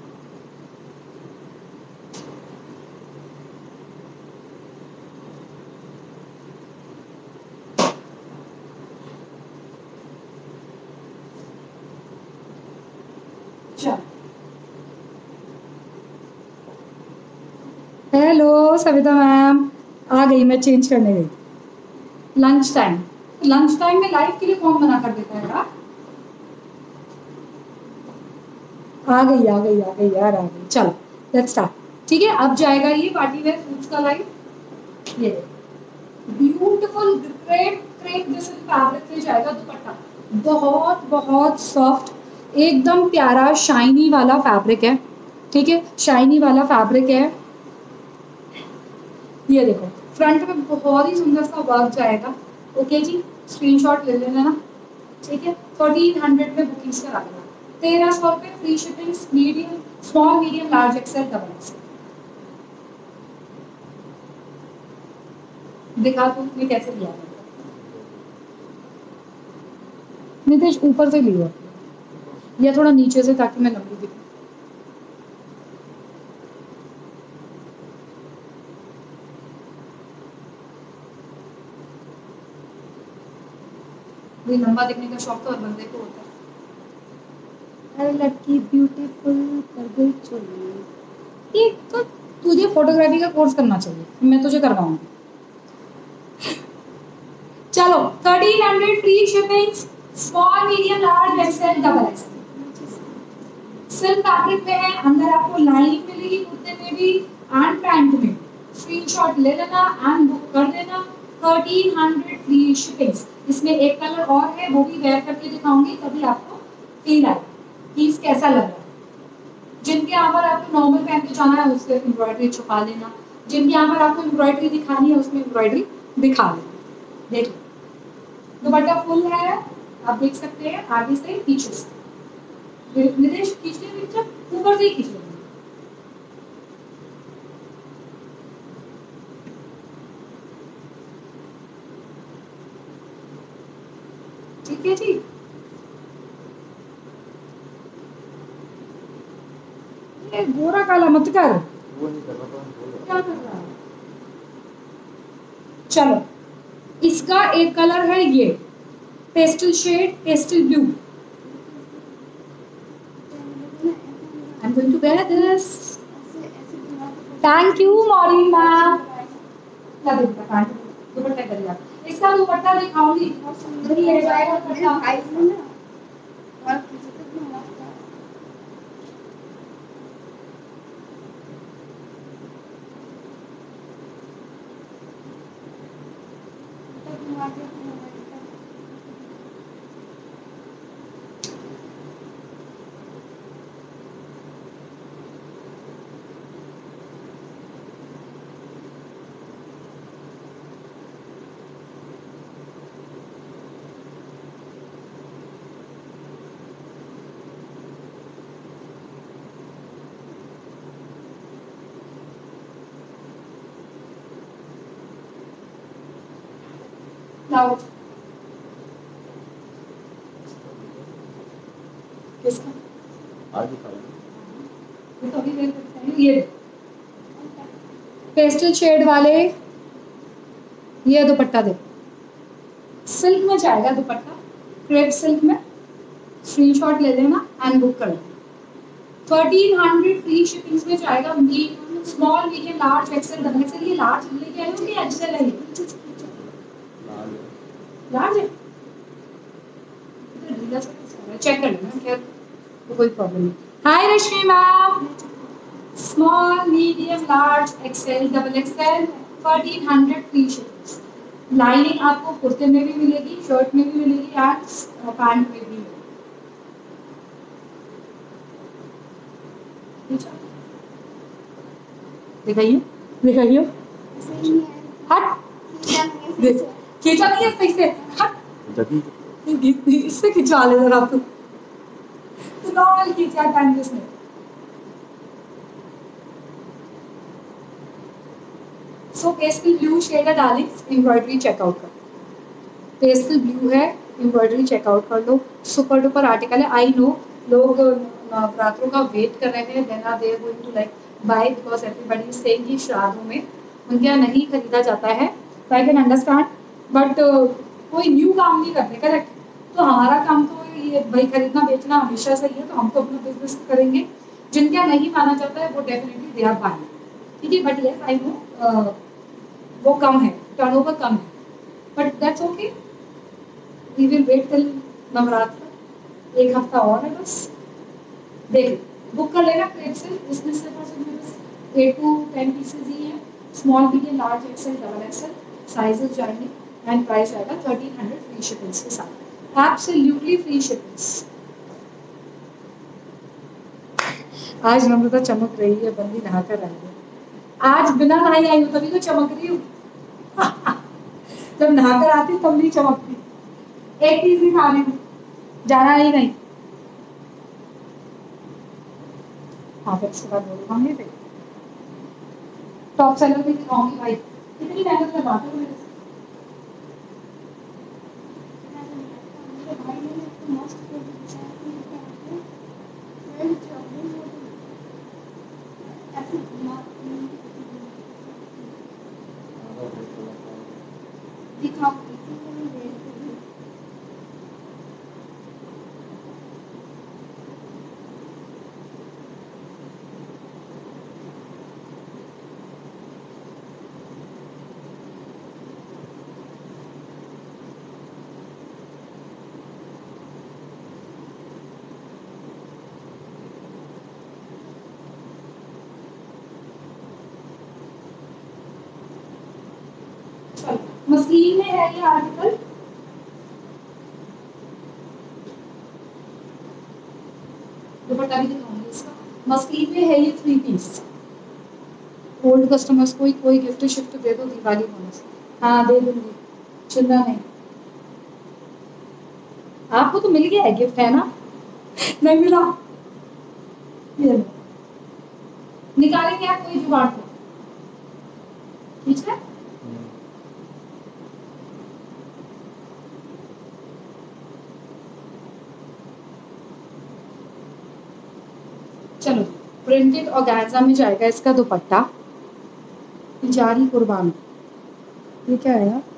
hello Savita ma'am, आ गई, मैं चेंज करने गई। लंच टाइम में लाइव के लिए कौन मना कर देता है यार। आ गई यार, आ गई। चलो लेट्स स्टार्ट। ठीक है, अब जाएगा ये पार्टी वेयर सूट्स का लाइव। ये ब्यूटीफुल क्रेप जैसे फैब्रिक पे जाएगा दुपट्टा, बहुत बहुत सॉफ्ट, एकदम प्यारा शाइनी वाला फैब्रिक है। ठीक है, शाइनी वाला फैब्रिक है। ये देखो फ्रंट में बहुत ही सुंदर सा वर्क जाएगा। ओके जी, स्क्रीनशॉट ले लेना ना। ठीक है, 1300 में बुकिंग्स करा देना। 1300 रुपये free shipping, medium small medium large XL double XL. दिखा तुमने कैसे लिया है। नितेश ऊपर से लिया या थोड़ा नीचे से, ताकि मैं लंबी दिखूं। ये लंबा दिखने का शौक तो हर बंदे को होता है। अरे लड़की ब्यूटीफुल कर गई चोरी। ये तो तुझे फोटोग्राफी का कोर्स करना चाहिए, मैं तुझे करवाऊंगी। चलो 1300 free shipping, small medium large XL double XL. Silk fabric में है, अंदर आपको लाइनिंग मिलेगी कुर्ते में भी एंड पैंट में। स्क्रीनशॉट ले लेना एंड बुक कर देना। 1300 फ्री शिपिंग। इसमें एक कलर और है, वो भी वेयर करके दिखाऊंगी, तभी आपको फील आएगा पीस कैसा लग रहा है। जिनके यहाँ पर आपको नॉर्मल पहन के जाना है उससे एम्ब्रॉयडरी छुपा लेना, जिनके यहाँ पर आपको एम्ब्रॉयडरी दिखानी है उसमें एम्ब्रॉयडरी दिखा लेना। देखिए दुपट्टा फुल है, आप देख सकते हैं आगे से पीछे से। निदेश खींचने पिक्चर ऊपर से ही खींच लेंगे। ठीक है जी। ये गोरा काला मत कर, वो नहीं कर रहा था, क्या कर रहा है। चलो इसका एक कलर है ये pastel shade, pastel blue. I'm going to wear this. Thank you, Maureen ma'am. क्या देखता पैंट दुपट्टा करिए आप। इसका दुपट्टा दिखाऊंगी, नहीं ले जाएगा दुपट्टा। लाओ किसका आज ही खाया। ये तो अभी देख सकते हैं। ये पेस्टल शेड वाले ये दुपट्टा देखो, सिल्क में जाएगा दुपट्टा, क्रेप सिल्क में। स्क्रीनशॉट ले लेना एंड बुक कर लेना। 1300 फ्री शिपिंग में जाएगा। Small medium large XL double XL. ये लार्ज लेके आए हो कि एक्सेल है? लार्ज है, चेक कर लेना, खैर तो कोई प्रॉब्लम नहीं। Hi Rashmi ma'am, small medium large XL double XL 1300 free shipping. Lining आपको कुर्ते में भी मिलेगी, शर्ट में भी मिलेगी एंड पैंट में भी मिलेगी। दिखाइए दिखाइए, हट खींचा नहीं है सही से, हट इससे खिंचवा ले जरा आप तो नॉर्मल खींचा टाइम किसने। सो पेस्टल ब्लू शेड है डार्लिंग, एम्ब्रॉयडरी चेकआउट कर। पेस्टल ब्लू है, एम्ब्रॉयडरी चेकआउट कर लो। सुपर डुपर आर्टिकल है। आई नो लोग नवरात्रों का वेट कर रहे हैं, then they are going to like buy because everybody is saying कि श्राद्धों में उनके यहाँ नहीं खरीदा जाता है। तो आई कैन अंडरस्टैंड, बट कोई न्यू काम नहीं करते, करेक्ट। तो हमारा काम तो ये भाई खरीदना बेचना हमेशा सही है, तो हम तो अपना बिजनेस करेंगे। जिनके यहाँ नहीं माना जाता है वो डेफिनेटली दे आर बाइंग, ठीक है। बट यस आई नो वो कम है, टर्नओवर कम है, but that's okay. We will wait till Navratra, एक हफ्ता और है बस। देख बुक कर लेना क्रेप से। इसमें से बस 8 to 10 पीसेज ही है। Small medium large XL double XL sizes जाएंगे एंड प्राइस आएगा 1300 फ्री शिपिंग्स के साथ, एब्सोल्युटली फ्री शिपिंग्स। आज नम्रता चमक रही है, बंदी नहाकर आई है। आज बिना नहाई आई हूँ तभी तो चमक रही हूँ। जब नहाकर आती तब नहीं चमकती। एक चीज ही खा रही हूँ, जाना ही नहीं। हाँ फिर उसके बाद बोलूँगी फिर टॉप सेलर भी दिखाऊंगी भाई, कितनी मेहनत करवाते हो मेरे से। मसलिन में है ये आर्टिकल, दुपट्टा भी दिखाऊंगी इसका। मसलिन में है ये 3 पीस। ओल्ड कस्टमर्स को कोई गिफ्ट शिफ्ट दे दो दिवाली बोनस। हाँ दे दूंगी, चिंता नहीं। आपको तो मिल गया है गिफ्ट, है ना? नहीं मिला? ये लो। निकालेंगे आप कोई जुगाड़ को, ठीक है? चलो, प्रिंटेड ऑर्गेन्जा में जाएगा इसका दुपट्टा, जारी कुर्बान। ये क्या है यार,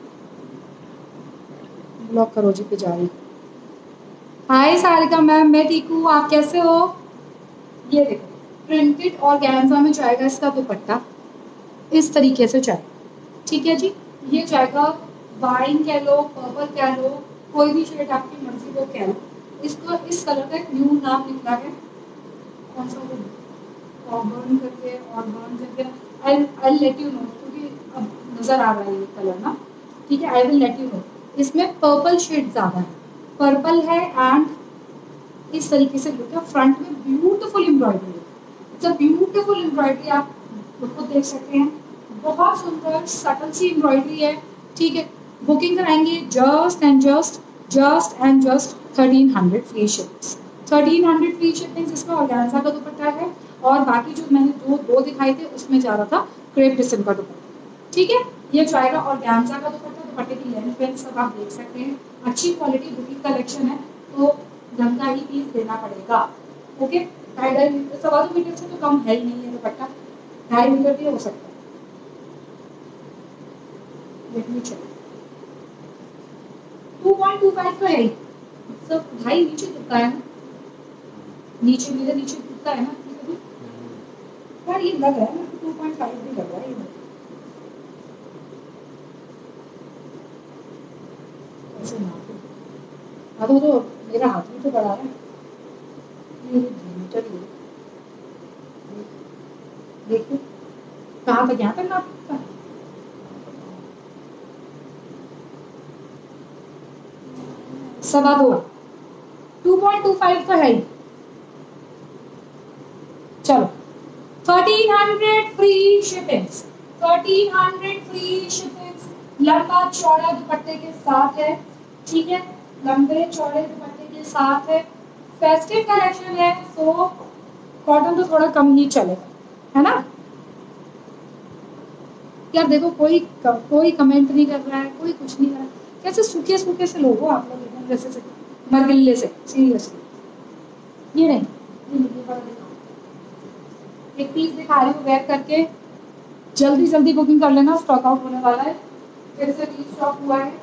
ब्लॉक करो जी पिजारी। हाय सारिका मैम, मैं ठीक हूँ, आप कैसे हो? ये देखो, प्रिंटेड ऑर्गेन्जा में जाएगा इसका दुपट्टा, इस तरीके से जाएगा, ठीक है जी। ये जाएगा वाइन कह लो, पर्पल कह लो, कोई भी शेड आपकी मर्जी को कह लो। इसको इस कलर का एक न्यू नाम निकला है, कौन सा वो, ऑर्बन करके, ऑर्बन करके। आई लेट यू नो, क्योंकि अब नजर आ रहा है ये कलर ना, ठीक है, I will let you know. इसमें पर्पल शेड ज्यादा है, पर्पल है, एंड इस तरीके से लुक है। फ्रंट में ब्यूटीफुल एम्ब्रॉयडरी है, इट्स अ ब्यूटीफुल एम्ब्रॉयडरी, आप खुद देख सकते हैं, बहुत सुंदर सटल सी एम्ब्रॉयडरी है, ठीक है। बुकिंग कराएंगे just and just 1300 free shippings, 1300 free shippings. इसमें ऑर्गेन्जा का दुपट्टा है, और बाकी जो मैंने दो दिखाए थे उसमें जा रहा था क्रेप डिसन का दुपट्टा, ठीक है। ये जाएगा ऑर्गेन्जा का दुपट्टा, दुपट्टे की लेंथ वेंथ सब आप देख सकते हैं, अच्छी क्वालिटी बुकिंग कलेक्शन है, तो ढंग का ही पीस देना पड़ेगा, ओके। 2.5 मीटर, 2.25 मीटर से तो कम है ही नहीं है दुपट्टा, 2.5 मीटर भी हो सकता है। Let me check. 2.25 तो है ही, सब भाई नीचे दिखता है ना, नीचे मेरे नीचे दिखता है ना कभी, यार ये लग रहा है ना 2.5 भी लग रहा है ये, ऐसे ना तो मेरा हाथ भी तो बड़ा है, ये मीटर ये देखो कहाँ तक, यहाँ तक नाप सकता है। सवा 2.25 तो है ही। चलो 1300 फ्री शिपिंग्स, 1300 फ्री शिपिंग्स। लंबा चौड़ा दुपट्टे के साथ है, ठीक है, लंबे चौड़े दुपट्टे के साथ है, फेस्टिव कलेक्शन है, तो कॉटन तो थोड़ा कम ही चलेगा, है ना यार। देखो कोई कमेंट नहीं कर रहा है, कोई कुछ नहीं कर रहा है, कैसे सूखे सूखे से लोग हो आप लोग, एकदम जैसे से मरगिल्ले से, सीरियसली। ये नहीं, ये वाला दिखाओ, एक पीस दिखा रही हूँ वेयर करके, जल्दी जल्दी बुकिंग कर लेना, स्टॉक आउट होने वाला है, फिर से रीस्टॉक हुआ है।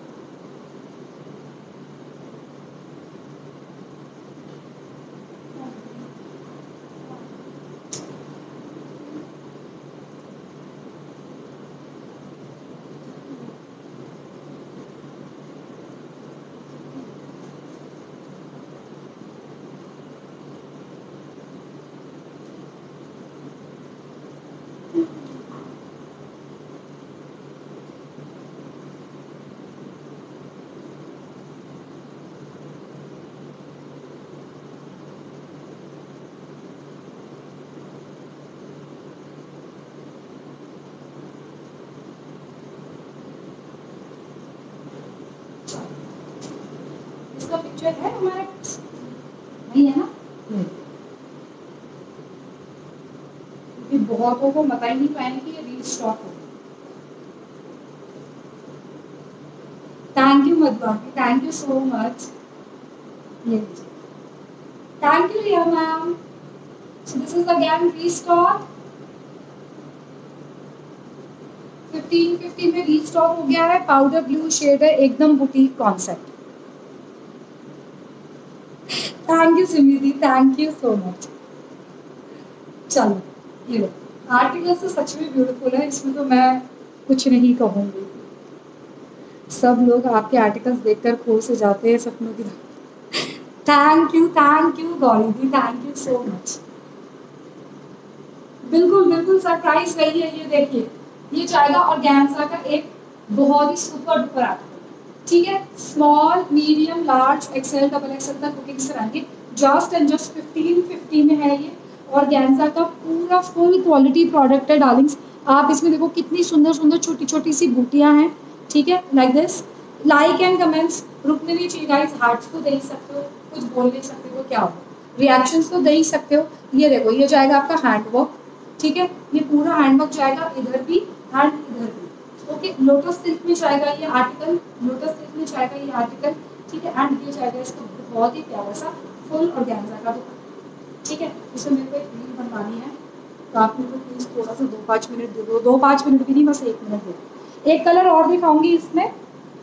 इसका पिक्चर है हमारे पास, नहीं है ना, क्योंकि बहुतों को बता ही नहीं पाएंगे कि ये रीस्टॉक हो। Thank you Madhubani, thank you so much, thank you Riya ma'am. So this is again restock, 1550 में रीस्टॉक हो गया है, पाउडर ब्लू शेड है, एकदम boutique concept. Thank you Simiti, thank you so much. चलो ये लो, आर्टिकल तो सच में ब्यूटीफुल है, इसमें तो मैं कुछ नहीं कहूँगी, सब लोग आपके आर्टिकल्स देखकर खो से जाते हैं सपनों की। Thank you Gauri di, thank you so much. बिल्कुल बिल्कुल सरप्राइज रही है, ये देखिए, ये जाएगा ऑर्गेन्जा का एक बहुत ही सुपर डुपर आर्टिकल, ठीक है। Small medium large XL double XL तक बुकिंग्स कराएंगे। जस्ट एंड जस्ट 1550 में है ये। और ऑर्गेन्जा का पूरा फुल क्वालिटी प्रोडक्ट है डार्लिंग्स। आप इसमें देखो कितनी सुंदर सुंदर छोटी छोटी सी बूटियां हैं, ठीक है, like this. Like and comments रुकने नहीं चाहिए गाइस, हार्ट्स तो दे ही सकते हो, कुछ बोल नहीं सकते हो क्या होगा, रिएक्शंस तो दे ही सकते हो। ये देखो ये जाएगा आपका हैंडवर्क, ठीक है, ये पूरा हैंडवर्क जाएगा इधर भी एंड इधर भी। ओके, लोटस सिल्क में जाएगा ये आर्टिकल, लोटस सिल्क में जाएगा ये आर्टिकल, ठीक है। एंड ये जाएगा इसका बहुत ही प्यारा सा फुल ऑर्गेन्जा का दुपट्टा, ठीक है। इसमें मेरे को एक रील बनवानी है, तो आप मेरे को प्लीज थोड़ा सा 2-5 मिनट दे दो, 2-5 मिनट भी नहीं, बस 1 मिनट दे दो। एक कलर और दिखाऊंगी इसमें,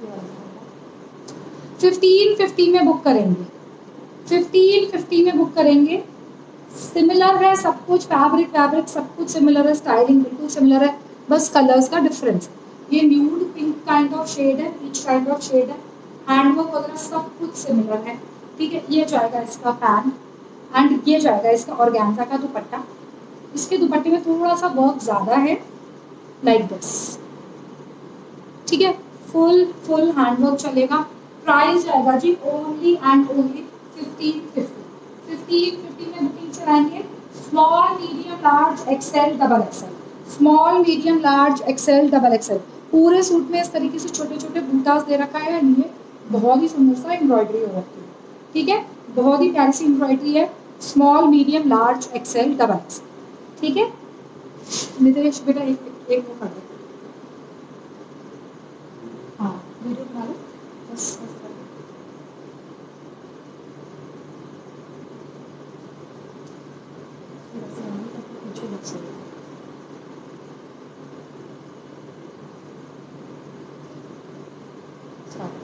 1550 में बुक करेंगे, 1550 में बुक करेंगे। सिमिलर है सब कुछ, फैब्रिक फैब्रिक सब कुछ सिमिलर है, स्टाइलिंग बिल्कुल सिमिलर है, बस कलर्स का डिफरेंस। ये nude pink kind of shade है, पीच काइंड ऑफ शेड है, हैंडवर्क वगैरह सब कुछ सिमिलर है, ठीक है। ये जाएगा इसका पैन एंड ये जाएगा इसका ऑर्गेन्जा का दुपट्टा। इसके दुपट्टे में थोड़ा सा वर्क ज्यादा है, लाइक दिस, ठीक है। फुल फुल हैंडवर्क चलेगा। प्राइस जाएगा जी ओनली एंड ओनली 1550। 1550 में बुकिंग चलाएंगे। Small medium large XL double XL, small medium large XL double XL. पूरे सूट में इस तरीके से छोटे छोटे बूटास दे रखा है, ये बहुत ही सुंदर सा एम्ब्रॉयडरी हो रखी है, ठीक है, बहुत ही प्यारी सी एम्ब्रॉयडरी है। Small medium large XL double XL, ठीक है। नितेश बेटा एक वो कर दो, हाँ वीडियो बना लो, बस बस कर दो। ऐसे रहने का तो पीछे लग सकता है। Start।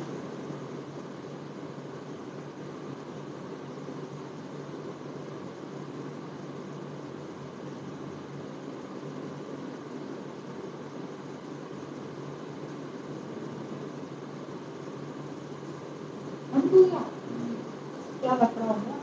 बंद हो गया? क्या लग रहा होगा?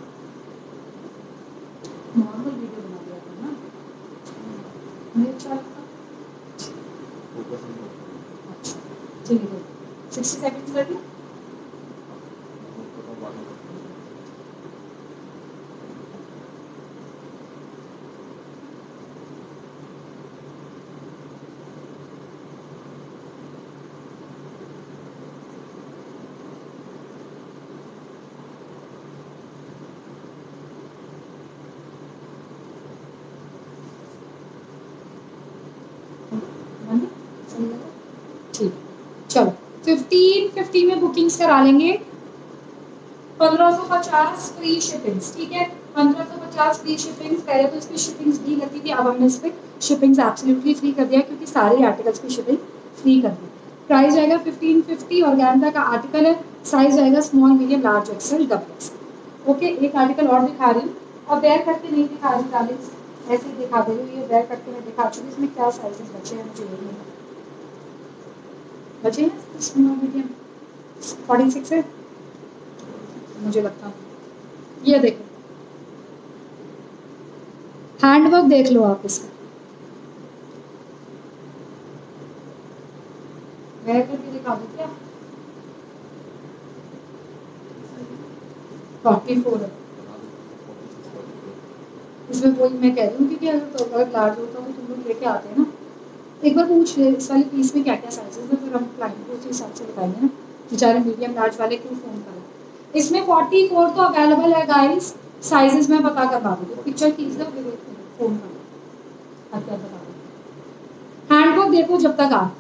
नॉर्मल वीडियो बना दिया था ना, मुझे अच्छा लगता। फोकस नहीं होता। अच्छा चलिए 60 सेकंड्स कर लो। फोकस तो बात होती है। बंद? सही लगा? ठीक, चलो 1550 में बुकिंग्स करा लेंगे। 1550 फ्री शिपिंग्स, ठीक है, 1550 फ्री शिपिंग्स। पहले तो इसकी शिपिंग्स भी लगती थी, अब हमने इस पर शिपिंग्स एब्सोल्युटली फ्री कर दिया, क्योंकि सारे आर्टिकल्स की शिपिंग फ्री कर दी। प्राइस आएगा 1550, ऑर्गेन्जा का आर्टिकल है, साइज आएगा small medium large XL double XL. Okay, एक आर्टिकल और दिखा रही हूँ, और वेयर करके नहीं दिखा रही डार्लिंग्स, ऐसे ही दिखा दे रही हूँ, ये वेयर करके मैं दिखा चुकी हूँ। इसमें क्या साइजेस बचे हैं मुझे ये नहीं पता। बचे हैं स्मॉल मीडियम 46 है मुझे लगता है। ये देखो हैंडवर्क देख लो आप इसका, वेयर करके दिखा दो क्या? 44 है इसमें, वही मैं कह रही हूँ, क्योंकि अगर तो अगर लार्ज होता तो तुम लोग लेके आते हैं ना। एक बार पूछ ले इस वाली पीस में क्या क्या साइजेस है, फिर हम क्लाइंट को उस हिसाब से बताएंगे ना, बेचारे मीडियम लार्ज वाले क्यों फोन करें। इसमें 44 तो अवेलेबल है गाइस, साइजेस मैं पता करवा दूँ, पिक्चर खींच दो फिर फोन कर दो, अब क्या बता दो। हैंडवर्क देखो जब तक आप,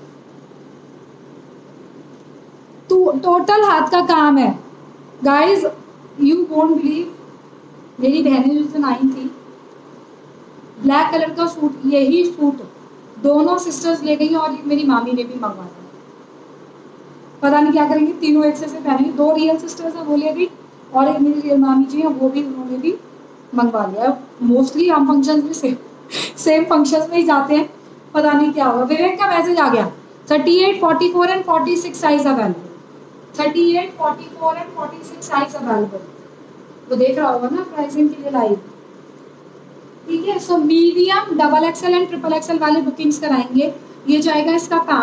तो टोटल हाथ का काम है गाइस, यू वोंट बिलीव। मेरी बहनें जिस दिन आई थी, ब्लैक कलर का सूट, यही सूट दोनों सिस्टर्स ले गई और मेरी मामी ने भी मंगवाया। पता नहीं क्या करेंगे, तीनों एक से पहनेंगे। 2 रियल सिस्टर्स हैं वो ले गई, और एक मेरी रियल मामी जी हैं वो भी, उन्होंने भी मंगवा लिया। मोस्टली हम फंक्शन में सेम फंक्शन में ही जाते हैं, पता नहीं क्या हुआ। विवेक का मैसेज आ गया, 38, 44 and 46 size available, 38, 44 and 46 size available. वो देख रहा होगा ना प्राइसिंग के लिए लाइव, ठीक है। So medium double XL and triple XL वाले बुकिंग्स कराएंगे। ये जाएगा इसका पैंट,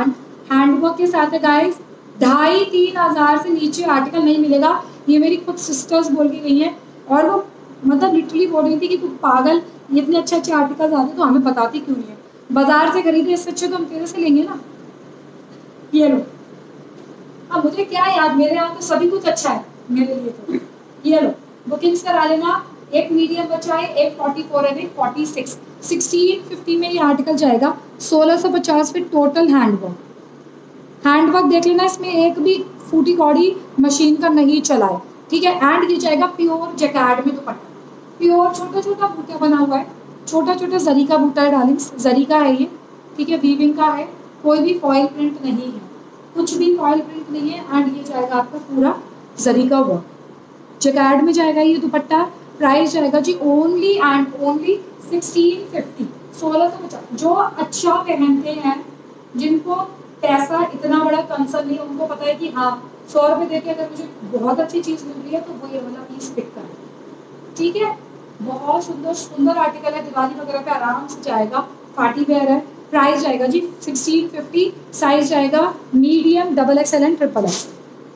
हैंडवर्क के साथ है गाइस। 2,500-3,000 से नीचे आर्टिकल नहीं मिलेगा। ये मेरी खुद सिस्टर्स बोल के गई हैं, और वो मतलब लिटरली बोल रही थी कि तू पागल, ये इतने अच्छे अच्छे आर्टिकल्स आते तो हमें बताती क्यों नहीं है, बाजार से खरीदे इससे अच्छे तो हम तेरे से लेंगे ना। ये लो, अब मुझे क्या याद, मेरे यहाँ तो सभी कुछ अच्छा है मेरे लिए तो। ये लो, बुकिंग्स करा लेना। एक मीडियम बचा है, एक 44 है, एक 46। 1650 में ये आर्टिकल जाएगा। 1650 पे टोटल हैंडवर्क। हैंडवर्क देख लेना, इसमें एक भी फूटी कौड़ी मशीन का नहीं चला है, ठीक है। एंड ये जाएगा प्योर जैकार्ड में दुपट्टा, प्योर छोटा छोटा बूटा बना हुआ है, छोटा छोटा जरी का बूटा है डार्लिंग्स, जरी का है ये, ठीक है, वीविंग का है, कोई भी फॉइल प्रिंट नहीं है, कुछ भी फॉइल प्रिंट नहीं है। एंड ये जाएगा आपका पूरा जरी का वर्क, जैकार्ड में जाएगा ये दुपट्टा। प्राइस जाएगा जी ओनली एंड ओनली 1650, 1650। जो अच्छा पहनते हैं, जिनको पैसा इतना बड़ा कंसर्न नहीं, उनको पता है कि हाँ 100 रुपये देके अगर मुझे बहुत अच्छी चीज मिल रही है तो वो ये वाला पीस पिक करें, ठीक है। बहुत सुंदर सुंदर आर्टिकल है, दिवाली वगैरह पे आराम से जाएगा, पार्टी वेयर है। प्राइस जाएगा जी 1650, साइज जाएगा medium, double XL and triple XL.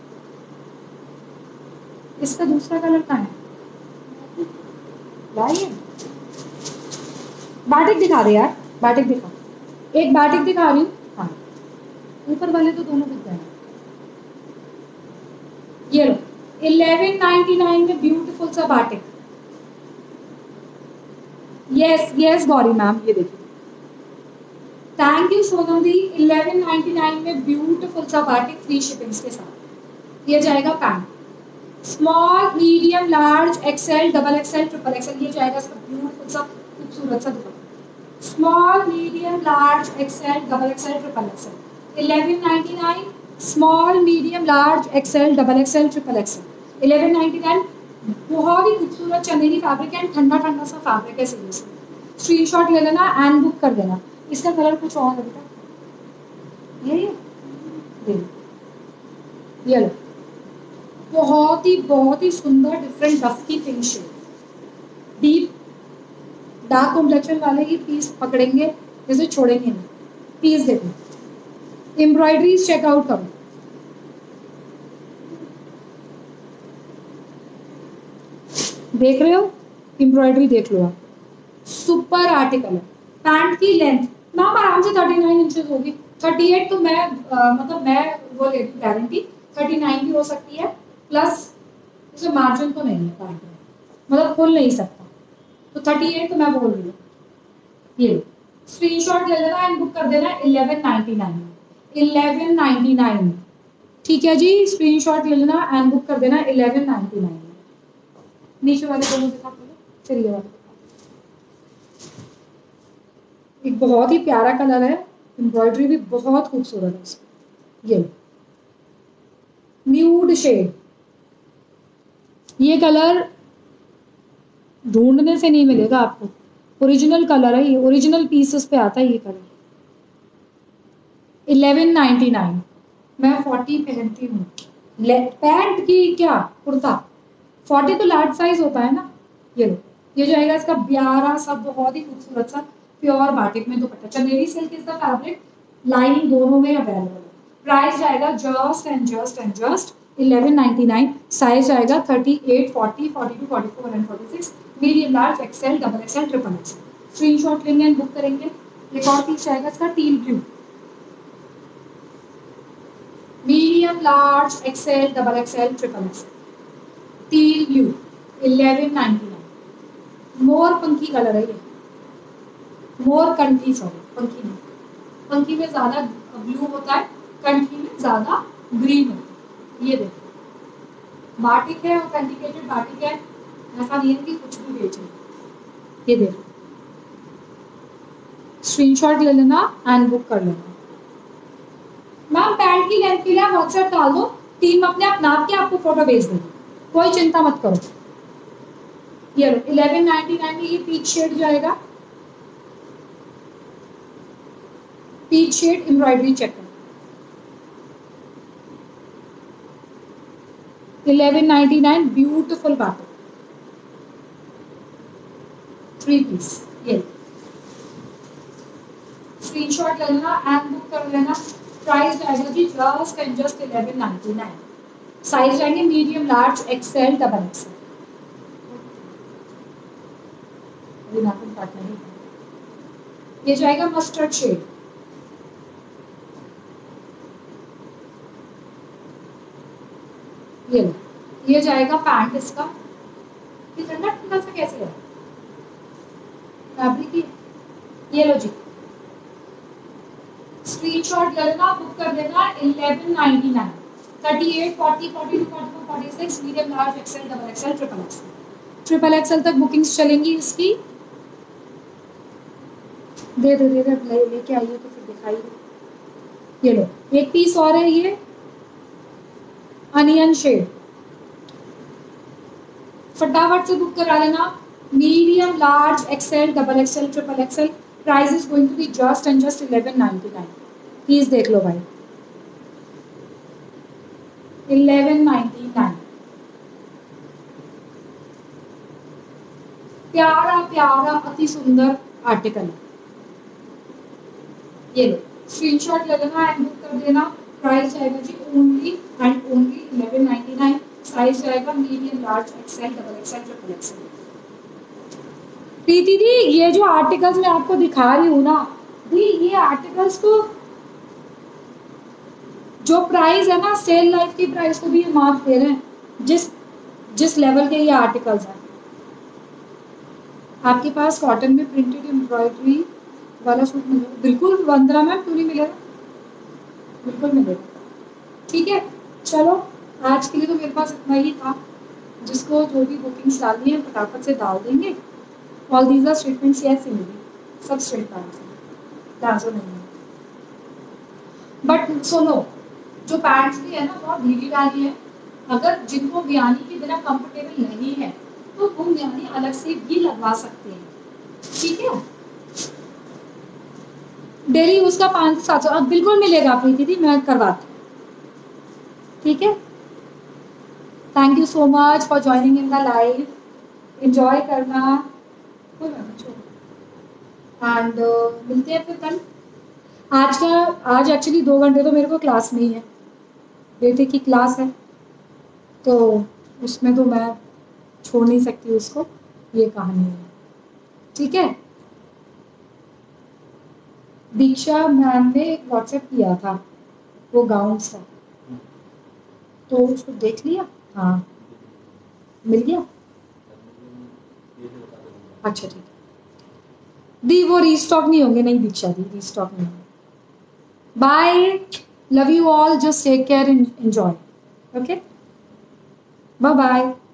इसका दूसरा कलर कहाँ है, लाइए बाटिक दिखा दे यार, बाटिक दिखा, एक बाटिक दिखा रही हूँ। हाँ, ऊपर वाले तो दोनों दिख गए। ये लो 1199 में ब्यूटीफुल सा batik. Yes yes Gauri ma'am, ये देखिए, थैंक यू सोनम दी। 1199 में ब्यूटीफुल सा बाटिक, फ्री शिपिंग के साथ। ये जाएगा pant, small medium large XL double XL triple XL. ये जाएगा इसका ब्यूटीफुल सा खूबसूरत सा dupatta, small medium large XL double XL triple XL. 1199 small medium large XL double XL triple XL. 1199 बहुत ही खूबसूरत चंदेरी फैब्रिक एंड ठंडा ठंडा सा फैब्रिक है। सीरियसली स्क्रीनशॉट ले लेना एंड बुक कर देना। इसका कलर कुछ और है बेटा, ये लो, बहुत ही सुंदर different dusky pink shade, deep dark complexion वाले ही पीस पकड़ेंगे, जैसे छोड़ेंगे नहीं। पीस देखो, एम्ब्रॉयडरी चेकआउट करो, देख रहे हो, एम्ब्रॉयडरी देख लो आप, सुपर आर्टिकल है। पैंट की लेंथ मैम आराम से 39 इंचेस होगी। 38 तो मैं मतलब मैं वो ले रही गारंटी, 39 भी हो सकती है, प्लस इसे मार्जिन तो नहीं है पैंट में, मतलब खोल नहीं सकता, तो 38 तो मैं बोल रही हूँ। ये स्क्रीनशॉट ले लेना एंड बुक कर देना 1199, 1199, ठीक है जी। स्क्रीनशॉट ले लेना एंड बुक कर देना 1199। नीचे वाले दोनों दिखा दो, फिर ये वाला, एक बहुत ही प्यारा कलर है, एम्ब्रॉयडरी भी बहुत खूबसूरत है इसमें। ये न्यूड शेड, ये कलर ढूंढने से नहीं मिलेगा आपको, ओरिजिनल कलर है ये, ओरिजिनल पीसेस पे आता है ये कलर। 1199, मैं 40 पहनती हूँ, पैंट की क्या कुर्ता, 40 तो लार्ज साइज होता है ना। ये लो, ये जाएगा इसका प्यारा सा बहुत ही खूबसूरत सा प्योर बाटिक में dupatta, Chanderi silk is the fabric, lining दोनों में अवेलेबल है। प्राइस जाएगा just and just and just 1199, size आएगा 38, 40, 42, 44 and 46, medium large XL double XL triple XL. Screenshot लेंगे एंड बुक करेंगे। एक और पीस जाएगा इसका teal blue, medium large XL double XL triple XL, teal blue 1199। मोर पंखी कलर है ये, मोर कंठी, सॉरी पंखी नहीं, पंखी में ज्यादा ब्लू होता है, कंठी में ज्यादा ग्रीन होता है। ये देखो बाटिक है, ऑथेंटिकेटेड बाटिक है, ऐसा नहीं है कि कुछ भी बेचे। ये देखो, स्क्रीनशॉट ले लेना एंड बुक कर लेना। मैम पैंट की लेंथ के लिए आप व्हाट्सएप डाल दो, टीम अपने आप नाप के आपको फोटो भेज देगी, कोई चिंता मत करो। ये 1199 में ये पीच शेड जाएगा, peach shade embroidery check 1199, beautiful batik, 3 piece. ये स्क्रीनशॉट ले लेना एंड बुक कर लेना प्राइस जाएगा जी जस्ट एंड जस्ट 1199। साइज जाएंगे medium, large, XL, double XL. ये जाएगा मस्टर्ड शेड। ये लो, ये जाएगा पैंट इसका। ये ठंडा ठंडा सा कैसे है फैब्रिक की। ये लो जी, स्क्रीनशॉट ले लेना, बुक कर देना 1199। 38, 40, 42, 44, 46, medium, large, XL, double XL, triple XL. Triple XL तक बुकिंग्स चलेंगी इसकी। दे दो लेके आइए तो फिर दिखाइए। ये लो, एक पीस और है ये अनियन शेड। फटाफट से बुक करा लेना। Medium, large, XL, double XL, triple XL. Price is going to be just and just 1199। Please देख लो भाई, 1199। प्यारा प्यारा अति सुंदर आर्टिकल है। ये लो, स्क्रीनशॉट ले लेना एंड बुक कर देना। प्राइस जाएगा जी ओनली एंड ओनली 1199। साइज जाएगा medium, large, XL, double XL, triple XL. Preeti di, ये जो आर्टिकल्स मैं आपको दिखा रही हूँ ना दी, ये आर्टिकल्स को जो प्राइस है ना, सेल लाइफ की प्राइस को भी ये मार्क दे रहे हैं। जिस लेवल के ये आर्टिकल्स हैं। आपके पास कॉटन में प्रिंटेड एम्ब्रॉयडरी वाला सूट मिलेगा बिल्कुल। वंदना मैम क्यों नहीं मिलेगा, बिल्कुल मिलेगा। ठीक है, चलो आज के लिए तो मेरे पास इतना ही था। जिसको जो भी बुकिंग्स डालनी है फटाफट से डाल देंगे। All these are statements, yes Hindi सब स्ट्रेट डांसो नहीं है। बट सुनो, जो पैंट्स भी है ना बहुत ढीली डाली है। अगर जिनको बयानी के बिना कंफर्टेबल नहीं है तो वो बयानी अलग से भी लगवा सकते हैं। ठीक है, डेली यूज का 500-700 अब बिल्कुल मिलेगा प्रीति दी, मैं करवाती हूँ। ठीक है, thank you so much for joining in the live. Enjoy करना एंड मिलते हैं फिर कल। आज एक्चुअली 2 घंटे तो मेरे को क्लास नहीं है, बेटे की क्लास है तो उसमें तो मैं छोड़ नहीं सकती उसको। ये कहानी है। ठीक है, दीक्षा मैम ने व्हाट्सएप किया था वो गाउन्स का, तो उसको देख लिया। हाँ मिल गया। अच्छा ठीक है दी, वो रीस्टॉक नहीं होंगे। नहीं दीक्षा दी, रीस्टॉक नहीं होंगे। Bye, love you all, just take care and enjoy. Okay, bye bye.